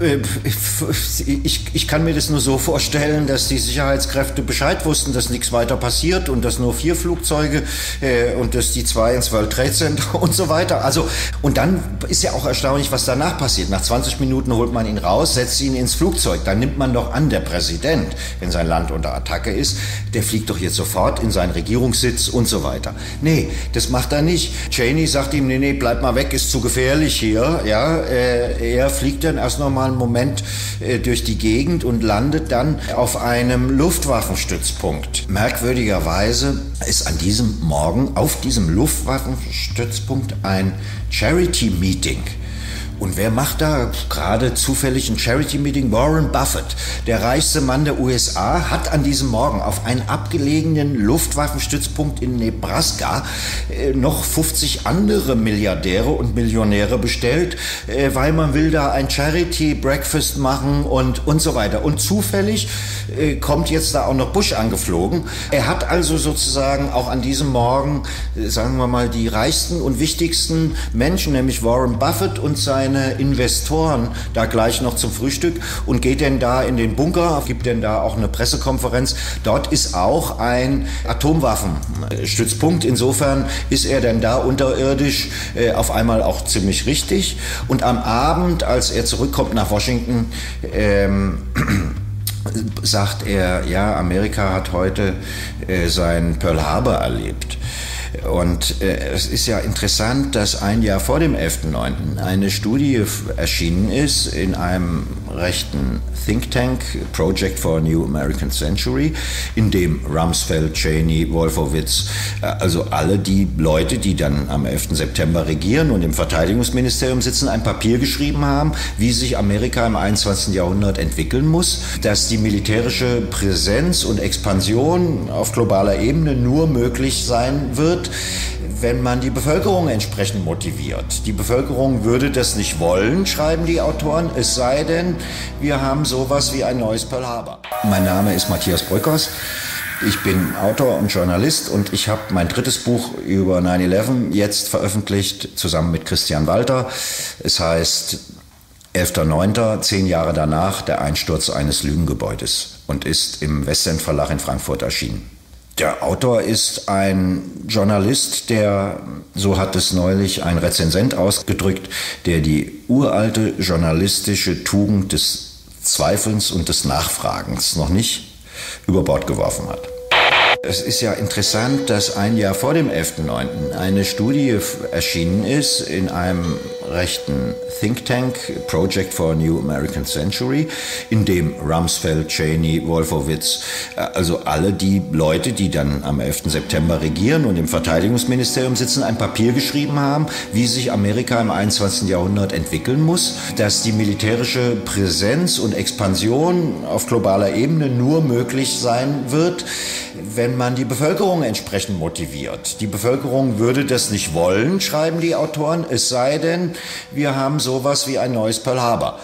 Ich kann mir das nur so vorstellen, dass die Sicherheitskräfte Bescheid wussten, dass nichts weiter passiert und dass nur 4 Flugzeuge und dass die 2 ins World Trade Center und so weiter. Also, und dann ist ja auch erstaunlich, was danach passiert. Nach 20 Minuten holt man ihn raus, setzt ihn ins Flugzeug. Dann nimmt man doch an, der Präsident, wenn sein Land unter Attacke ist, der fliegt doch jetzt sofort in seinen Regierungssitz und so weiter. Nee, das macht er nicht. Cheney sagt ihm, nee, bleib mal weg, ist zu gefährlich hier. Ja, er fliegt dann erst noch mal einen Moment durch die Gegend und landet dann auf einem Luftwaffenstützpunkt. Merkwürdigerweise ist an diesem Morgen auf diesem Luftwaffenstützpunkt ein Charity-Meeting. Und wer macht da gerade zufällig ein Charity-Meeting? Warren Buffett, der reichste Mann der USA, hat an diesem Morgen auf einen abgelegenen Luftwaffenstützpunkt in Nebraska noch 50 andere Milliardäre und Millionäre bestellt, weil man will da ein Charity-Breakfast machen und so weiter. Und zufällig kommt jetzt da auch noch Bush angeflogen. Er hat also sozusagen auch an diesem Morgen, sagen wir mal, die reichsten und wichtigsten Menschen, nämlich Warren Buffett und seine Investoren da gleich noch zum Frühstück und geht denn da in den Bunker, gibt denn da auch eine Pressekonferenz. Dort ist auch ein Atomwaffenstützpunkt. Insofern ist er denn da unterirdisch auf einmal auch ziemlich richtig. Und am Abend, als er zurückkommt nach Washington, sagt er, ja, Amerika hat heute sein Pearl Harbor erlebt. Und es ist ja interessant, dass ein Jahr vor dem 11.9. eine Studie erschienen ist in einem rechten Think Tank, Project for a New American Century, in dem Rumsfeld, Cheney, Wolfowitz, also alle die Leute, die dann am 11. September regieren und im Verteidigungsministerium sitzen, ein Papier geschrieben haben, wie sich Amerika im 21. Jahrhundert entwickeln muss, dass die militärische Präsenz und Expansion auf globaler Ebene nur möglich sein wird, wenn man die Bevölkerung entsprechend motiviert. Die Bevölkerung würde das nicht wollen, schreiben die Autoren, es sei denn, wir haben sowas wie ein neues Pearl Harbor. Mein Name ist Matthias Bröckers. Ich bin Autor und Journalist und ich habe mein 3. Buch über 9/11 jetzt veröffentlicht, zusammen mit Christian Walter. Es heißt 11.9., 10 Jahre danach, der Einsturz eines Lügengebäudes und ist im Westend Verlag in Frankfurt erschienen. Der Autor ist ein Journalist, der, so hat es neulich ein Rezensent ausgedrückt, der die uralte journalistische Tugend des Zweifelns und des Nachfragens noch nicht über Bord geworfen hat. Es ist ja interessant, dass ein Jahr vor dem 11.9. eine Studie erschienen ist in einem rechten Think Tank, Project for a New American Century, in dem Rumsfeld, Cheney, Wolfowitz, also alle die Leute, die dann am 11. September regieren und im Verteidigungsministerium sitzen, ein Papier geschrieben haben, wie sich Amerika im 21. Jahrhundert entwickeln muss, dass die militärische Präsenz und Expansion auf globaler Ebene nur möglich sein wird, wenn man die Bevölkerung entsprechend motiviert. Die Bevölkerung würde das nicht wollen, schreiben die Autoren, es sei denn, wir haben sowas wie ein neues Pearl Harbor.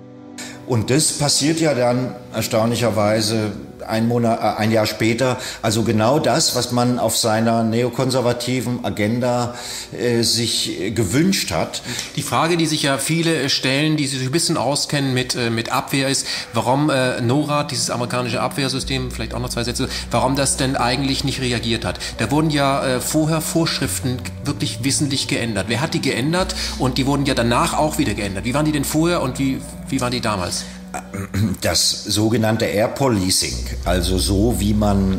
Und das passiert ja dann erstaunlicherweise ein Jahr später. Also genau das, was man auf seiner neokonservativen Agenda sich gewünscht hat.
Die Frage, die sich ja viele stellen, die sich ein bisschen auskennen mit Abwehr, ist, warum NORAD, dieses amerikanische Abwehrsystem, vielleicht auch noch 2 Sätze, warum das denn eigentlich nicht reagiert hat. Da wurden ja vorher Vorschriften wirklich wissentlich geändert. Wer hat die geändert? Und die wurden ja danach auch wieder geändert. Wie waren die denn vorher und wie waren die damals?
Das sogenannte Air Policing, also so wie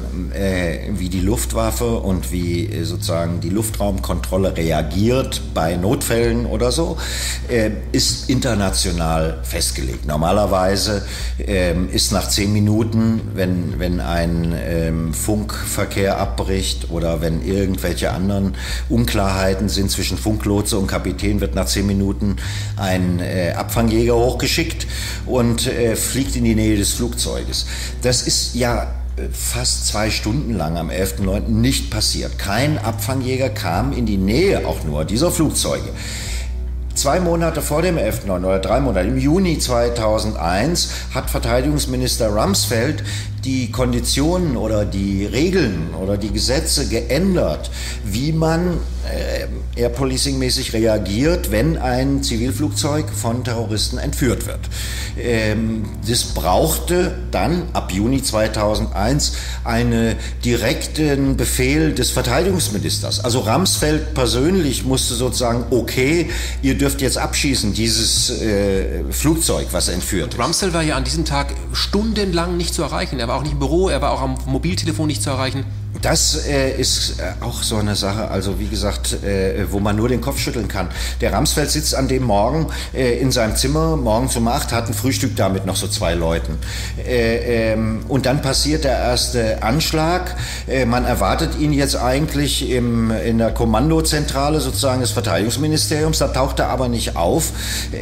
die Luftwaffe und wie sozusagen die Luftraumkontrolle reagiert bei Notfällen oder so, ist international festgelegt. Normalerweise ist nach 10 Minuten, wenn ein Funkverkehr abbricht oder wenn irgendwelche anderen Unklarheiten sind zwischen Funklotse und Kapitän, wird nach 10 Minuten ein Abfangjäger hochgeschickt und fliegt in die Nähe des Flugzeuges. Das ist ja fast 2 Stunden lang am 11.9. nicht passiert. Kein Abfangjäger kam in die Nähe auch nur dieser Flugzeuge. 2 Monate vor dem 11.9. oder 3 Monate, im Juni 2001, hat Verteidigungsminister Rumsfeld die Konditionen oder die Regeln oder die Gesetze geändert, wie man Air Policing-mäßig reagiert, wenn ein Zivilflugzeug von Terroristen entführt wird. Das brauchte dann ab Juni 2001 einen direkten Befehl des Verteidigungsministers. Also Rumsfeld persönlich musste sozusagen, okay, ihr dürft jetzt abschießen, dieses Flugzeug, was entführt ist.
Rumsfeld war ja an diesem Tag stundenlang nicht zu erreichen. Er war auch nicht im Büro, er war auch am Mobiltelefon nicht zu erreichen.
Das ist auch so eine Sache, also wie gesagt, wo man nur den Kopf schütteln kann. Der Rumsfeld sitzt an dem Morgen in seinem Zimmer, morgens um 8, hat ein Frühstück da mit noch so 2 Leuten. Und dann passiert der erste Anschlag. Man erwartet ihn jetzt eigentlich in der Kommandozentrale sozusagen des Verteidigungsministeriums, da taucht er aber nicht auf.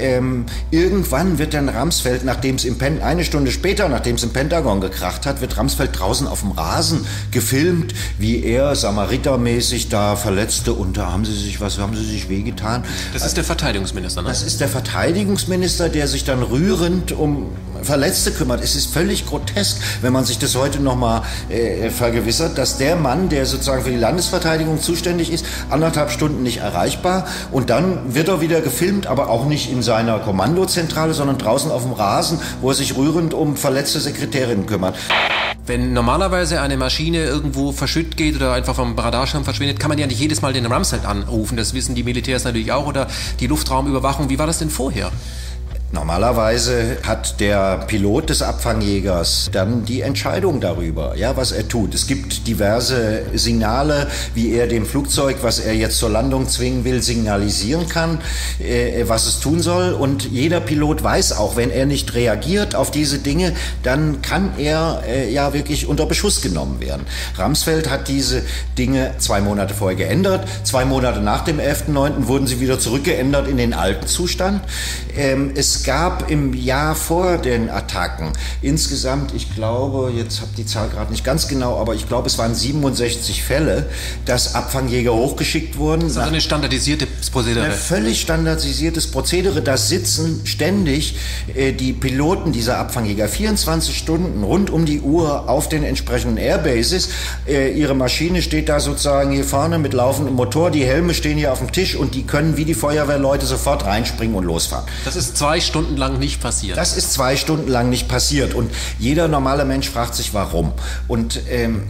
Irgendwann wird dann Rumsfeld, eine Stunde später, nachdem es im Pentagon gekracht hat, wird Rumsfeld draußen auf dem Rasen gefilmt, wie er samaritermäßig da Verletzte und da haben sie sich wehgetan.
Das ist der Verteidigungsminister, ne?
Das ist der Verteidigungsminister, der sich dann rührend um Verletzte kümmert. Es ist völlig grotesk, wenn man sich das heute nochmal vergewissert, dass der Mann, der sozusagen für die Landesverteidigung zuständig ist, 1,5 Stunden nicht erreichbar und dann wird er wieder gefilmt, aber auch nicht in seiner Kommandozentrale, sondern draußen auf dem Rasen, wo er sich rührend um verletzte Sekretärinnen kümmert.
Wenn normalerweise eine Maschine irgendwo verschütt geht oder einfach vom Radarschirm verschwindet, kann man ja nicht jedes Mal den Rumsfeld anrufen. Das wissen die Militärs natürlich auch oder die Luftraumüberwachung. Wie war das denn vorher?
Normalerweise hat der Pilot des Abfangjägers dann die Entscheidung darüber, ja, was er tut. Es gibt diverse Signale, wie er dem Flugzeug, was er jetzt zur Landung zwingen will, signalisieren kann, was es tun soll. Und jeder Pilot weiß auch, wenn er nicht reagiert auf diese Dinge, dann kann er ja wirklich unter Beschuss genommen werden. Rumsfeld hat diese Dinge 2 Monate vorher geändert. 2 Monate nach dem 11.09. wurden sie wieder zurückgeändert in den alten Zustand. Es gab im Jahr vor den Attacken insgesamt, ich glaube, jetzt habe ich die Zahl gerade nicht ganz genau, aber ich glaube, es waren 67 Fälle, dass Abfangjäger hochgeschickt wurden.
Das ist also ein standardisiertes Prozedere.
Ein völlig standardisiertes Prozedere. Da sitzen ständig die Piloten dieser Abfangjäger 24 Stunden rund um die Uhr auf den entsprechenden Airbases. Ihre Maschine steht da sozusagen hier vorne mit laufendem Motor, die Helme stehen hier auf dem Tisch und die können wie die Feuerwehrleute sofort reinspringen und losfahren.
Das ist 2 Stunden lang nicht passiert.
Das ist 2 Stunden lang nicht passiert und jeder normale Mensch fragt sich, warum. Und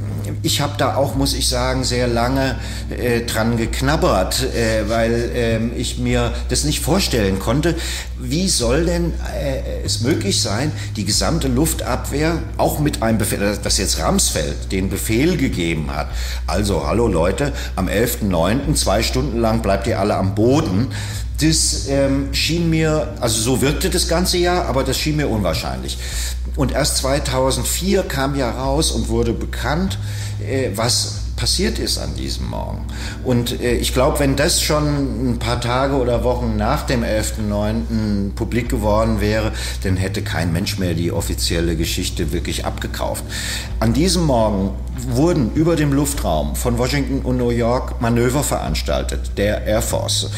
ich habe da auch, muss ich sagen, sehr lange dran geknabbert, weil ich mir das nicht vorstellen konnte. Wie soll denn es möglich sein, die gesamte Luftabwehr, auch mit einem Befehl, dass jetzt Rumsfeld den Befehl gegeben hat, also hallo Leute, am 11.09. 2 Stunden lang bleibt ihr alle am Boden. Das schien mir, also so wirkte das ganze Jahr, aber das schien mir unwahrscheinlich. Und erst 2004 kam ja raus und wurde bekannt, was passiert ist an diesem Morgen. Und ich glaube, wenn das schon ein paar Tage oder Wochen nach dem 11.09. publik geworden wäre, dann hätte kein Mensch mehr die offizielle Geschichte wirklich abgekauft. An diesem Morgen wurden über dem Luftraum von Washington und New York Manöver veranstaltet, der Air Force,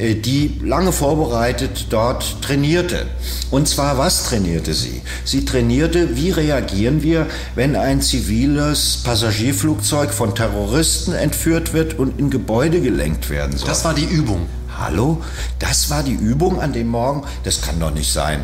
die lange vorbereitet dort trainierte. Und zwar, was trainierte sie? Sie trainierte, wie reagieren wir, wenn ein ziviles Passagierflugzeug von Terroristen entführt wird und in Gebäude gelenkt werden soll.
Das war die Übung.
Hallo? Das war die Übung an dem Morgen? Das kann doch nicht sein.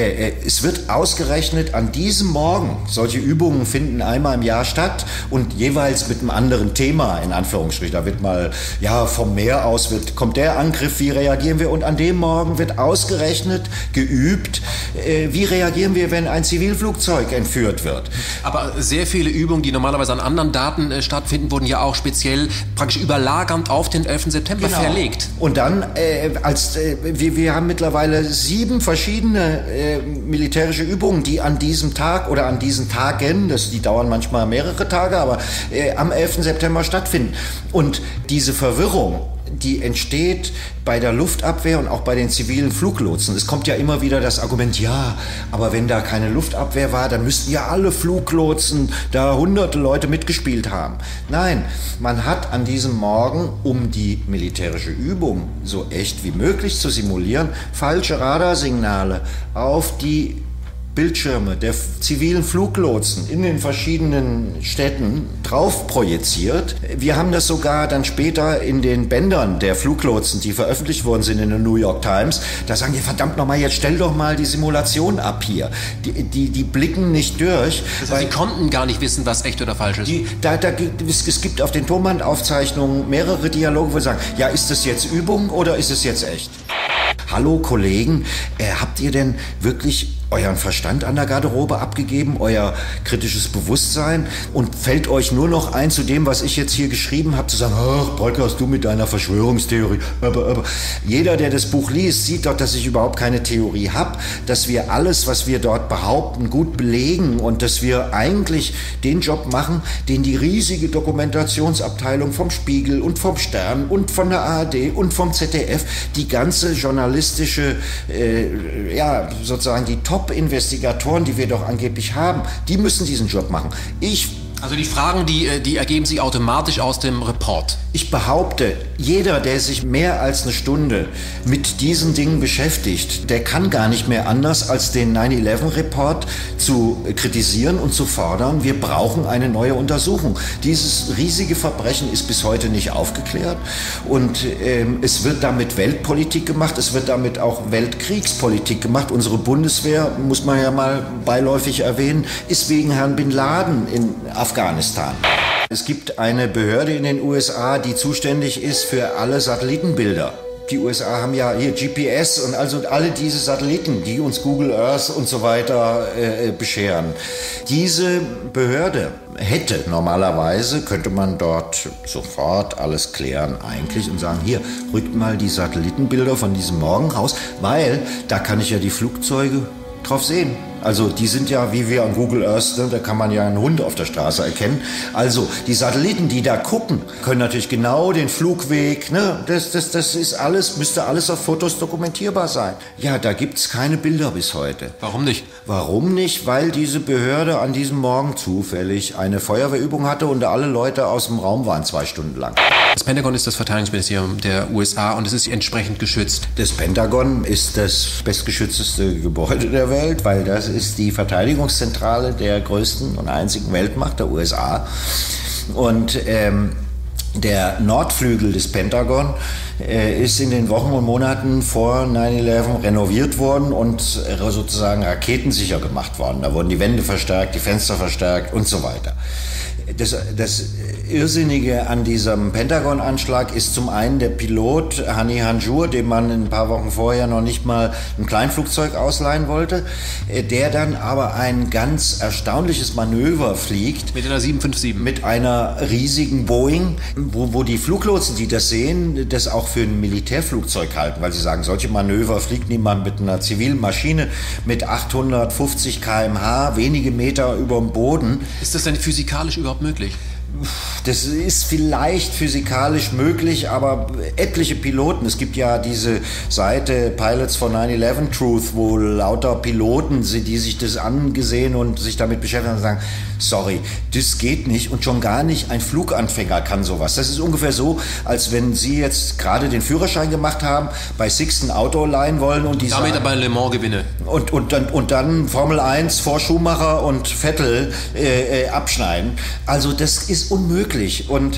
Es wird ausgerechnet an diesem Morgen, solche Übungen finden einmal im Jahr statt und jeweils mit einem anderen Thema, in Anführungsstrichen. Da wird mal, ja, vom Meer aus kommt der Angriff, wie reagieren wir? Und an dem Morgen wird ausgerechnet geübt, wie reagieren wir, wenn ein Zivilflugzeug entführt wird.
Aber sehr viele Übungen, die normalerweise an anderen Daten stattfinden, wurden ja auch speziell praktisch überlagernd auf den 11. September verlegt.
Und dann wir haben mittlerweile 7 verschiedene militärische Übungen, die an diesem Tag oder an diesen Tagen, die dauern manchmal mehrere Tage, aber am 11. September stattfinden. Und diese Verwirrung, die entsteht bei der Luftabwehr und auch bei den zivilen Fluglotsen. Es kommt ja immer wieder das Argument, ja, aber wenn da keine Luftabwehr war, dann müssten ja alle Fluglotsen da hunderte Leute mitgespielt haben. Nein, man hat an diesem Morgen, um die militärische Übung so echt wie möglich zu simulieren, falsche Radarsignale auf die Bildschirme der zivilen Fluglotsen in den verschiedenen Städten drauf projiziert. Wir haben das sogar dann später in den Bändern der Fluglotsen, die veröffentlicht worden sind in der New York Times, da sagen die, verdammt nochmal, jetzt stell doch mal die Simulation ab hier. Die blicken nicht durch.
Das heißt, sie konnten gar nicht wissen, was echt oder falsch ist.
Es gibt auf den Tonbandaufzeichnungen mehrere Dialoge, wo sie sagen, ja, ist das jetzt Übung oder ist es jetzt echt? Hallo Kollegen, habt ihr denn wirklich euren Verstand an der Garderobe abgegeben, euer kritisches Bewusstsein, und fällt euch nur noch ein zu dem, was ich jetzt hier geschrieben habe, zu sagen, ach, Bröckers, du mit deiner Verschwörungstheorie. Aber jeder, der das Buch liest, sieht doch, dass ich überhaupt keine Theorie habe, dass wir alles, was wir dort behaupten, gut belegen und dass wir eigentlich den Job machen, den die riesige Dokumentationsabteilung vom Spiegel und vom Stern und von der ARD und vom ZDF, die ganze journalistische, sozusagen die Top-Investigatoren, die wir doch angeblich haben, die müssen diesen Job machen.
Also die Fragen, die ergeben sich automatisch aus dem Report.
Ich behaupte, jeder, der sich mehr als eine Stunde mit diesen Dingen beschäftigt, der kann gar nicht mehr anders, als den 9/11-Report zu kritisieren und zu fordern, wir brauchen eine neue Untersuchung. Dieses riesige Verbrechen ist bis heute nicht aufgeklärt und es wird damit Weltpolitik gemacht, es wird damit auch Weltkriegspolitik gemacht. Unsere Bundeswehr, muss man ja mal beiläufig erwähnen, ist wegen Herrn Bin Laden in Afghanistan. Es gibt eine Behörde in den USA, die zuständig ist für alle Satellitenbilder. Die USA haben ja hier GPS und also alle diese Satelliten, die uns Google Earth und so weiter bescheren. Diese Behörde hätte normalerweise, könnte man dort sofort alles klären eigentlich und sagen, hier, rückt mal die Satellitenbilder von diesem Morgen raus, weil da kann ich ja die Flugzeuge drauf sehen. Also die sind ja, wie wir an Google Earth, da kann man ja einen Hund auf der Straße erkennen. Also die Satelliten, die da gucken, können natürlich genau den Flugweg, das ist alles, müsste alles auf Fotos dokumentierbar sein. Ja, da gibt's keine Bilder bis heute.
Warum nicht?
Warum nicht? Weil diese Behörde an diesem Morgen zufällig eine Feuerwehrübung hatte und alle Leute aus dem Raum waren 2 Stunden lang.
Das Pentagon ist das Verteidigungsministerium der USA und es ist entsprechend geschützt.
Das Pentagon ist das bestgeschützteste Gebäude der Welt, weil das ist die Verteidigungszentrale der größten und einzigen Weltmacht, der USA. Und der Nordflügel des Pentagon ist in den Wochen und Monaten vor 9/11 renoviert worden und sozusagen raketensicher gemacht worden. Da wurden die Wände verstärkt, die Fenster verstärkt und so weiter. Das Irrsinnige an diesem Pentagon-Anschlag ist zum einen der Pilot Hani Hanjour, dem man ein paar Wochen vorher noch nicht mal ein Kleinflugzeug ausleihen wollte, der dann aber ein ganz erstaunliches Manöver fliegt.
Mit einer 757.
Mit einer riesigen Boeing, wo die Fluglotsen, die das sehen, das auch für ein Militärflugzeug halten, weil sie sagen, solche Manöver fliegt niemand mit einer zivilen Maschine mit 850 km/h, wenige Meter über dem Boden.
Ist das denn physikalisch überhaupt möglich?
Das ist vielleicht physikalisch möglich, aber etliche Piloten, es gibt ja diese Seite Pilots for 9/11 Truth, wo lauter Piloten, die sich das angesehen und sich damit beschäftigen und sagen, sorry, das geht nicht und schon gar nicht ein Fluganfänger kann sowas. Das ist ungefähr so, als wenn Sie jetzt gerade den Führerschein gemacht haben, bei Sixt ein Auto leihen wollen und die
damit aber Le Mans gewinne.
Und dann Formel 1 vor Schumacher und Vettel abschneiden. Also das ist unmöglich. Und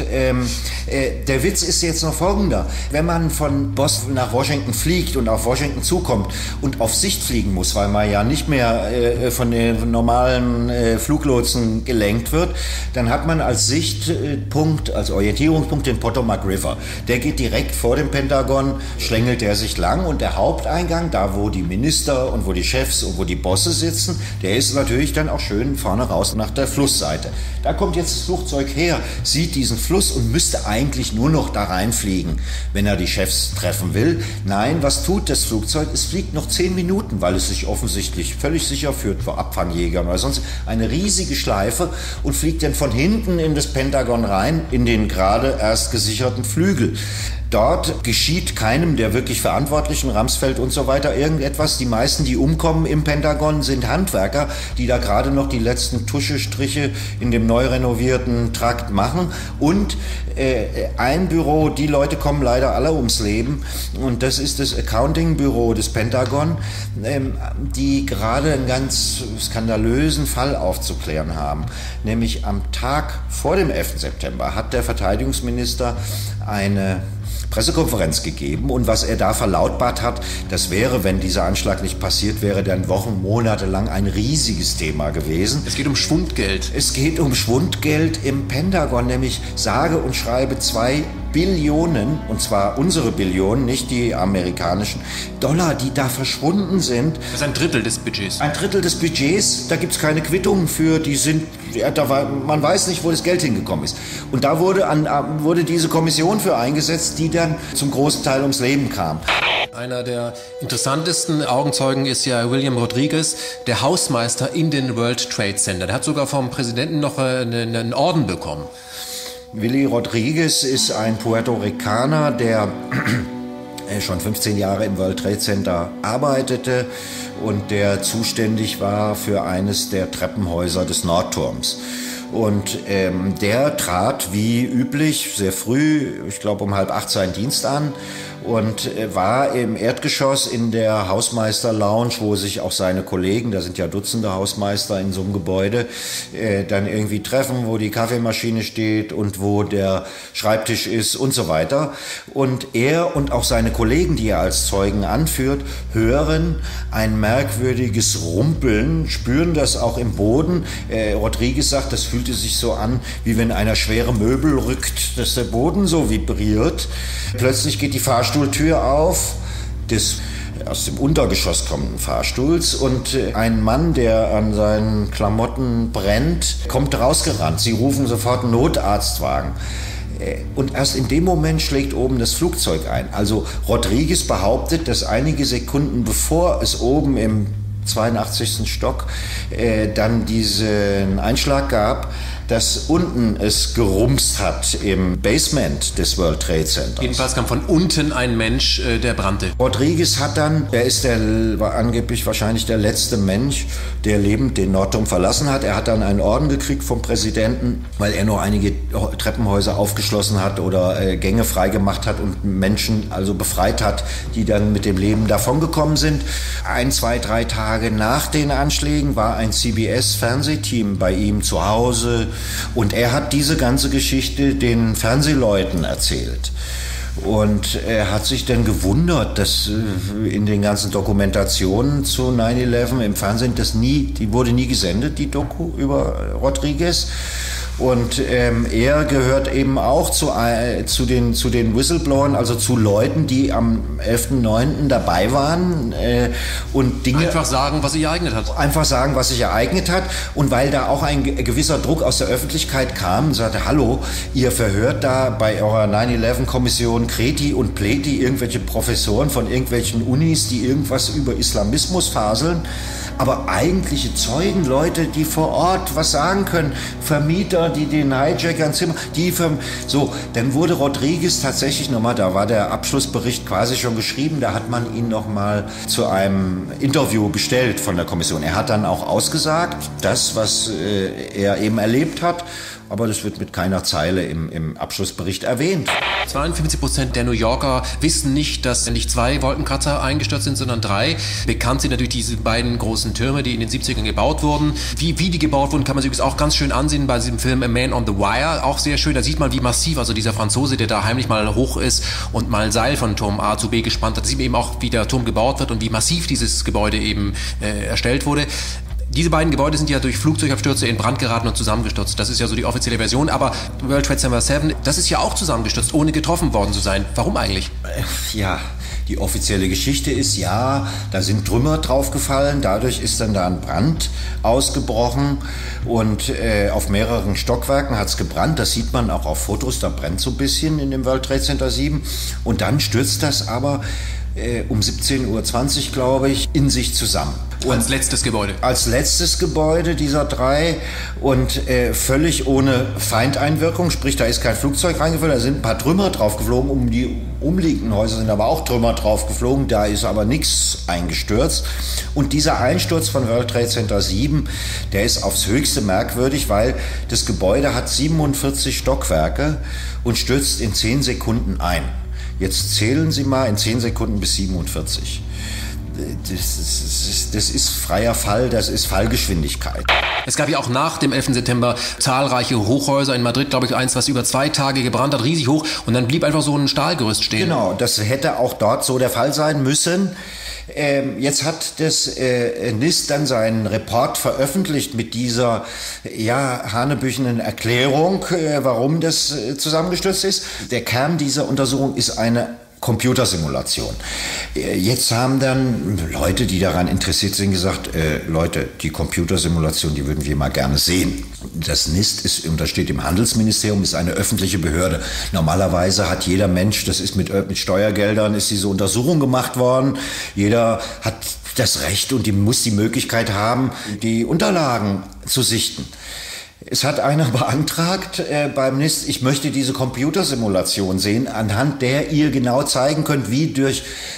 der Witz ist jetzt noch folgender. Wenn man von Boston nach Washington fliegt und auf Washington zukommt und auf Sicht fliegen muss, weil man ja nicht mehr von den normalen Fluglotsen gelenkt wird, dann hat man als Sichtpunkt, als Orientierungspunkt den Potomac River. Der geht direkt vor dem Pentagon, schlängelt der sich lang und der Haupteingang, da wo die Minister und wo die Chefs und wo die Bosse sitzen, der ist natürlich dann auch schön vorne raus nach der Flussseite. Da kommt jetzt das Flugzeug her, sieht diesen Fluss und müsste eigentlich nur noch da reinfliegen, wenn er die Chefs treffen will. Nein, was tut das Flugzeug? Es fliegt noch 10 Minuten, weil es sich offensichtlich völlig sicher führt vor Abfangjägern oder sonst eine riesige Schleife und fliegt dann von hinten in das Pentagon rein, in den gerade erst gesicherten Flügel. Dort geschieht keinem der wirklich Verantwortlichen, Rumsfeld und so weiter, irgendetwas. Die meisten, die umkommen im Pentagon, sind Handwerker, die da gerade noch die letzten Tuschestriche in dem neu renovierten Trakt machen. Und ein Büro, die Leute kommen leider alle ums Leben. Und das ist das Accounting-Büro des Pentagon, die gerade einen ganz skandalösen Fall aufzuklären haben. Nämlich am Tag vor dem 11. September hat der Verteidigungsminister eine Pressekonferenz gegeben und was er da verlautbart hat, das wäre, wenn dieser Anschlag nicht passiert wäre, dann Wochen, Monate lang ein riesiges Thema gewesen.
Es geht um Schwundgeld.
Es geht um Schwundgeld im Pentagon, nämlich sage und schreibe 2 Billionen, und zwar unsere Billionen, nicht die amerikanischen, Dollar, die da verschwunden sind.
Das ist ein Drittel des Budgets.
Ein Drittel des Budgets, da gibt es keine Quittungen für, die sind, man weiß nicht, wo das Geld hingekommen ist. Und da wurde diese Kommission für eingesetzt, die dann zum großen Teil ums Leben kam.
Einer der interessantesten Augenzeugen ist ja William Rodriguez, der Hausmeister in den World Trade Center. Der hat sogar vom Präsidenten noch einen Orden bekommen.
Willy Rodriguez ist ein Puerto Ricaner, der schon 15 Jahre im World Trade Center arbeitete und der zuständig war für eines der Treppenhäuser des Nordturms. Und der trat wie üblich sehr früh, ich glaube um 7:30 seinen Dienst an und war im Erdgeschoss in der Hausmeister-Lounge, wo sich auch seine Kollegen, da sind ja Dutzende Hausmeister in so einem Gebäude, dann irgendwie treffen, wo die Kaffeemaschine steht und wo der Schreibtisch ist und so weiter. Und er und auch seine Kollegen, die er als Zeugen anführt, hören ein merkwürdiges Rumpeln, spüren das auch im Boden. Rodriguez sagt, das fühlte sich so an, wie wenn einer schwere Möbel rückt, dass der Boden so vibriert. Plötzlich geht die Fahrstuhltür auf, aus dem Untergeschoss kommenden Fahrstuhls, und ein Mann, der an seinen Klamotten brennt, kommt rausgerannt. Sie rufen sofort einen Notarztwagen. Und erst in dem Moment schlägt oben das Flugzeug ein. Also Rodriguez behauptet, dass einige Sekunden bevor es oben im 82. Stock dann diesen Einschlag gab, dass unten es gerumst hat im Basement des World Trade Centers.
Jedenfalls kam von unten ein Mensch, der brannte.
Rodriguez hat dann, war angeblich wahrscheinlich der letzte Mensch, der lebend den Nordturm verlassen hat. Er hat dann einen Orden gekriegt vom Präsidenten, weil er noch einige Treppenhäuser aufgeschlossen hat oder Gänge freigemacht hat und Menschen also befreit hat, die dann mit dem Leben davongekommen sind. 1, 2, 3 Tage nach den Anschlägen war ein CBS-Fernsehteam bei ihm zu Hause. Und er hat diese ganze Geschichte den Fernsehleuten erzählt. Und er hat sich dann gewundert, dass in den ganzen Dokumentationen zu 9/11 im Fernsehen die wurde nie gesendet, die Doku über Rodriguez. Und er gehört eben auch zu den Whistleblowern, also zu Leuten, die am 11.09. dabei waren und Dinge...
Einfach sagen, was sich ereignet hat.
Einfach sagen, was sich ereignet hat. Und weil da auch ein gewisser Druck aus der Öffentlichkeit kam und sagte, hallo, ihr verhört da bei eurer 9/11-Kommission Kreti und Pleti irgendwelche Professoren von irgendwelchen Unis, die irgendwas über Islamismus faseln. Aber eigentliche Zeugen, Leute, die vor Ort was sagen können, Vermieter, die den Hijackern Zimmer, dann wurde Rodriguez tatsächlich nochmal, da war der Abschlussbericht quasi schon geschrieben, da hat man ihn nochmal zu einem Interview bestellt von der Kommission. Er hat dann auch ausgesagt, das, was er eben erlebt hat, aber das wird mit keiner Zeile im Abschlussbericht erwähnt.
52% der New Yorker wissen nicht, dass nicht 2 Wolkenkratzer eingestürzt sind, sondern 3. Bekannt sind natürlich diese beiden großen Türme, die in den 70ern gebaut wurden. Wie die gebaut wurden, kann man sich übrigens auch ganz schön ansehen bei diesem Film A Man on the Wire. Auch sehr schön, da sieht man, wie massiv, also dieser Franzose, der da heimlich mal hoch ist und mal ein Seil von Turm A zu B gespannt hat, da sieht man eben auch, wie der Turm gebaut wird und wie massiv dieses Gebäude eben erstellt wurde. Diese beiden Gebäude sind ja durch Flugzeugabstürze in Brand geraten und zusammengestürzt. Das ist ja so die offizielle Version. Aber World Trade Center 7, das ist ja auch zusammengestürzt, ohne getroffen worden zu sein. Warum eigentlich?
Ja, die offizielle Geschichte ist, ja, da sind Trümmer draufgefallen. Dadurch ist dann da ein Brand ausgebrochen. Und auf mehreren Stockwerken hat es gebrannt. Das sieht man auch auf Fotos. Da brennt so ein bisschen in dem World Trade Center 7. Und dann stürzt das aber um 17:20 Uhr, glaube ich, in sich zusammen.
Als letztes Gebäude.
Als letztes Gebäude dieser 3 und völlig ohne Feindeinwirkung, sprich, da ist kein Flugzeug reingeflogen, da sind ein paar Trümmer drauf geflogen, um die umliegenden Häuser sind aber auch Trümmer drauf geflogen, da ist aber nichts eingestürzt. Und dieser Einsturz von World Trade Center 7, der ist aufs Höchste merkwürdig, weil das Gebäude hat 47 Stockwerke und stürzt in 10 Sekunden ein. Jetzt zählen Sie mal in 10 Sekunden bis 47. Das ist freier Fall, das ist Fallgeschwindigkeit.
Es gab ja auch nach dem 11. September zahlreiche Hochhäuser in Madrid, glaube ich, eins, was über 2 Tage gebrannt hat, riesig hoch, und dann blieb einfach so ein Stahlgerüst stehen.
Genau, das hätte auch dort so der Fall sein müssen. Jetzt hat das NIST dann seinen Report veröffentlicht mit dieser hanebüchenen Erklärung, warum das zusammengestürzt ist. Der Kern dieser Untersuchung ist eine Computersimulation. Jetzt haben dann Leute, die daran interessiert sind, gesagt, Leute, die Computersimulation, die würden wir mal gerne sehen. Das NIST untersteht im Handelsministerium, ist eine öffentliche Behörde. Normalerweise hat jeder Mensch, das ist mit Steuergeldern, ist diese Untersuchung gemacht worden. Jeder hat das Recht und muss die Möglichkeit haben, die Unterlagen zu sichten. Es hat einer beantragt beim NIST, ich möchte diese Computersimulation sehen, anhand der ihr genau zeigen könnt, wie durch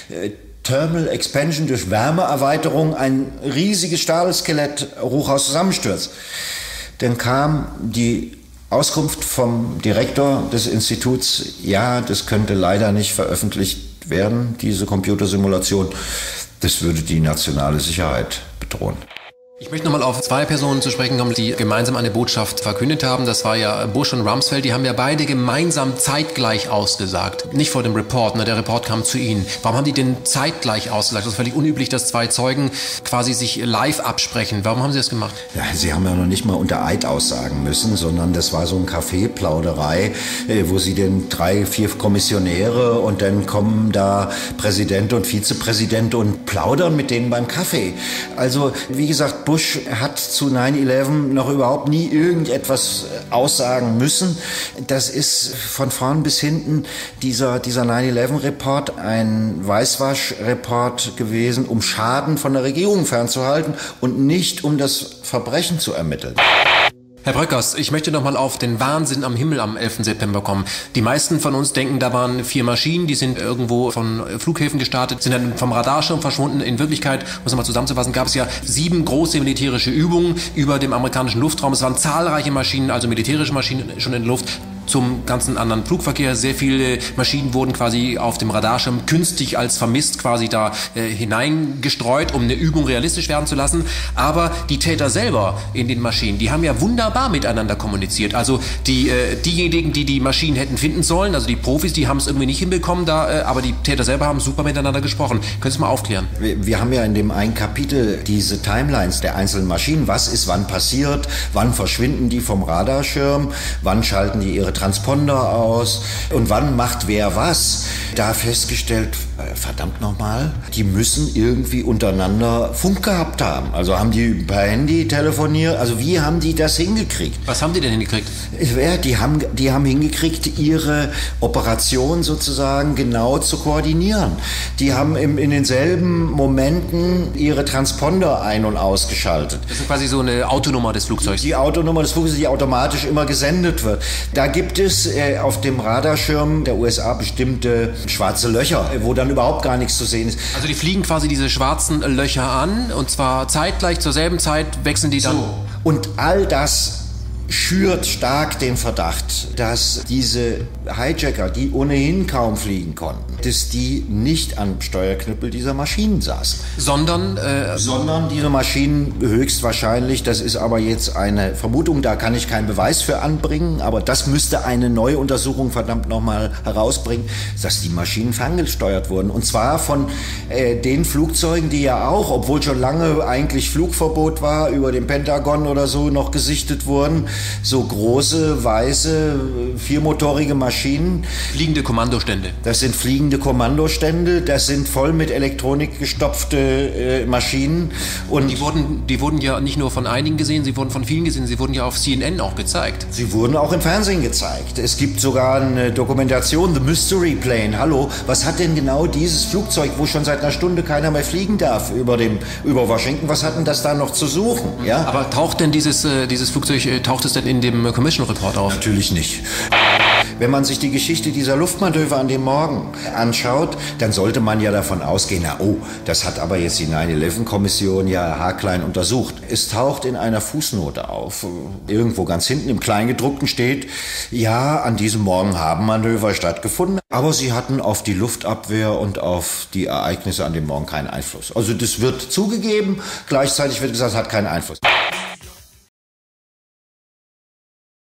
Thermal Expansion, durch Wärmeerweiterung ein riesiges Stahlskelett-Hochhaus zusammenstürzt. Dann kam die Auskunft vom Direktor des Instituts, ja, das könnte leider nicht veröffentlicht werden, diese Computersimulation. Das würde die nationale Sicherheit bedrohen.
Ich möchte nochmal auf 2 Personen zu sprechen kommen, die gemeinsam eine Botschaft verkündet haben. Das war ja Bush und Rumsfeld. Die haben ja beide gemeinsam zeitgleich ausgesagt. Nicht vor dem Report, der Report kam zu Ihnen. Warum haben die denn zeitgleich ausgesagt? Das ist völlig unüblich, dass 2 Zeugen quasi sich live absprechen. Warum haben Sie das gemacht?
Ja, Sie haben ja noch nicht mal unter Eid aussagen müssen, sondern das war so ein Kaffeeplauderei, wo Sie den 3, 4 Kommissionäre und dann kommen da Präsident und Vizepräsident und plaudern mit denen beim Kaffee. Also, wie gesagt, Bush hat zu 9/11 noch überhaupt nie irgendetwas aussagen müssen. Das ist von vorn bis hinten dieser 9/11-Report ein Weißwasch-Report gewesen, um Schaden von der Regierung fernzuhalten und nicht um das Verbrechen zu ermitteln.
Herr Bröckers, ich möchte noch mal auf den Wahnsinn am Himmel am 11. September kommen. Die meisten von uns denken, da waren 4 Maschinen, die sind irgendwo von Flughäfen gestartet, sind dann vom Radarschirm verschwunden. In Wirklichkeit, um es mal zusammenzufassen, gab es ja 7 große militärische Übungen über dem amerikanischen Luftraum. Es waren zahlreiche Maschinen, also militärische Maschinen schon in der Luft. Zum ganzen anderen Flugverkehr. Sehr viele Maschinen wurden quasi auf dem Radarschirm künstlich als vermisst quasi da hineingestreut, um eine Übung realistisch werden zu lassen. Aber die Täter selber in den Maschinen, die haben ja wunderbar miteinander kommuniziert. Also diejenigen, die die Maschinen hätten finden sollen, also die Profis, die haben es irgendwie nicht hinbekommen, aber die Täter selber haben super miteinander gesprochen. Können Sie mal aufklären?
Wir haben ja in dem einen Kapitel diese Timelines der einzelnen Maschinen. Was ist wann passiert? Wann verschwinden die vom Radarschirm? Wann schalten die ihre Transponder aus und wann macht wer was, da festgestellt, verdammt nochmal, die müssen irgendwie untereinander Funk gehabt haben. Also haben die per Handy telefoniert, also wie haben die das hingekriegt?
Was haben die denn hingekriegt?
Ja, die haben hingekriegt, ihre Operation sozusagen genau zu koordinieren. Die haben in denselben Momenten ihre Transponder ein- und ausgeschaltet.
Das ist quasi so eine Autonummer des Flugzeugs.
Die Autonummer des Flugzeugs, die automatisch immer gesendet wird. Da gibt es auf dem Radarschirm der USA bestimmte schwarze Löcher, wo dann überhaupt gar nichts zu sehen ist.
Also die fliegen quasi diese schwarzen Löcher an und zwar zeitgleich, zur selben Zeit wechseln die dann.
So. Und all das schürt stark den Verdacht, dass diese Hijacker, die ohnehin kaum fliegen konnten, dass die nicht am Steuerknüppel dieser Maschinen saßen.
Sondern
diese Maschinen höchstwahrscheinlich, das ist aber jetzt eine Vermutung, da kann ich keinen Beweis für anbringen, aber das müsste eine neue Untersuchung verdammt nochmal herausbringen, dass die Maschinen ferngesteuert wurden. Und zwar von den Flugzeugen, die ja auch, obwohl schon lange eigentlich Flugverbot war, über dem Pentagon oder so noch gesichtet wurden, so große, weiße, viermotorige Maschinen.
Fliegende Kommandostände.
Das sind fliegende Kommandostände, das sind voll mit Elektronik gestopfte Maschinen. Und
die wurden ja nicht nur von einigen gesehen, sie wurden von vielen gesehen, sie wurden ja auf CNN auch gezeigt.
Sie wurden auch im Fernsehen gezeigt. Es gibt sogar eine Dokumentation, The Mystery Plane. Hallo, was hat denn genau dieses Flugzeug, wo schon seit einer Stunde keiner mehr fliegen darf über Washington, was hat denn das da noch zu suchen? Ja?
Aber taucht denn dieses Flugzeug, taucht es denn in dem Commission Report auf?
Natürlich nicht. Wenn man sich die Geschichte dieser Luftmanöver an dem Morgen anschaut, dann sollte man ja davon ausgehen, das hat aber jetzt die 9/11-Kommission ja haarklein untersucht. Es taucht in einer Fußnote auf. Irgendwo ganz hinten im Kleingedruckten steht, ja, an diesem Morgen haben Manöver stattgefunden, aber sie hatten auf die Luftabwehr und auf die Ereignisse an dem Morgen keinen Einfluss. Also das wird zugegeben, gleichzeitig wird gesagt, es hat keinen Einfluss.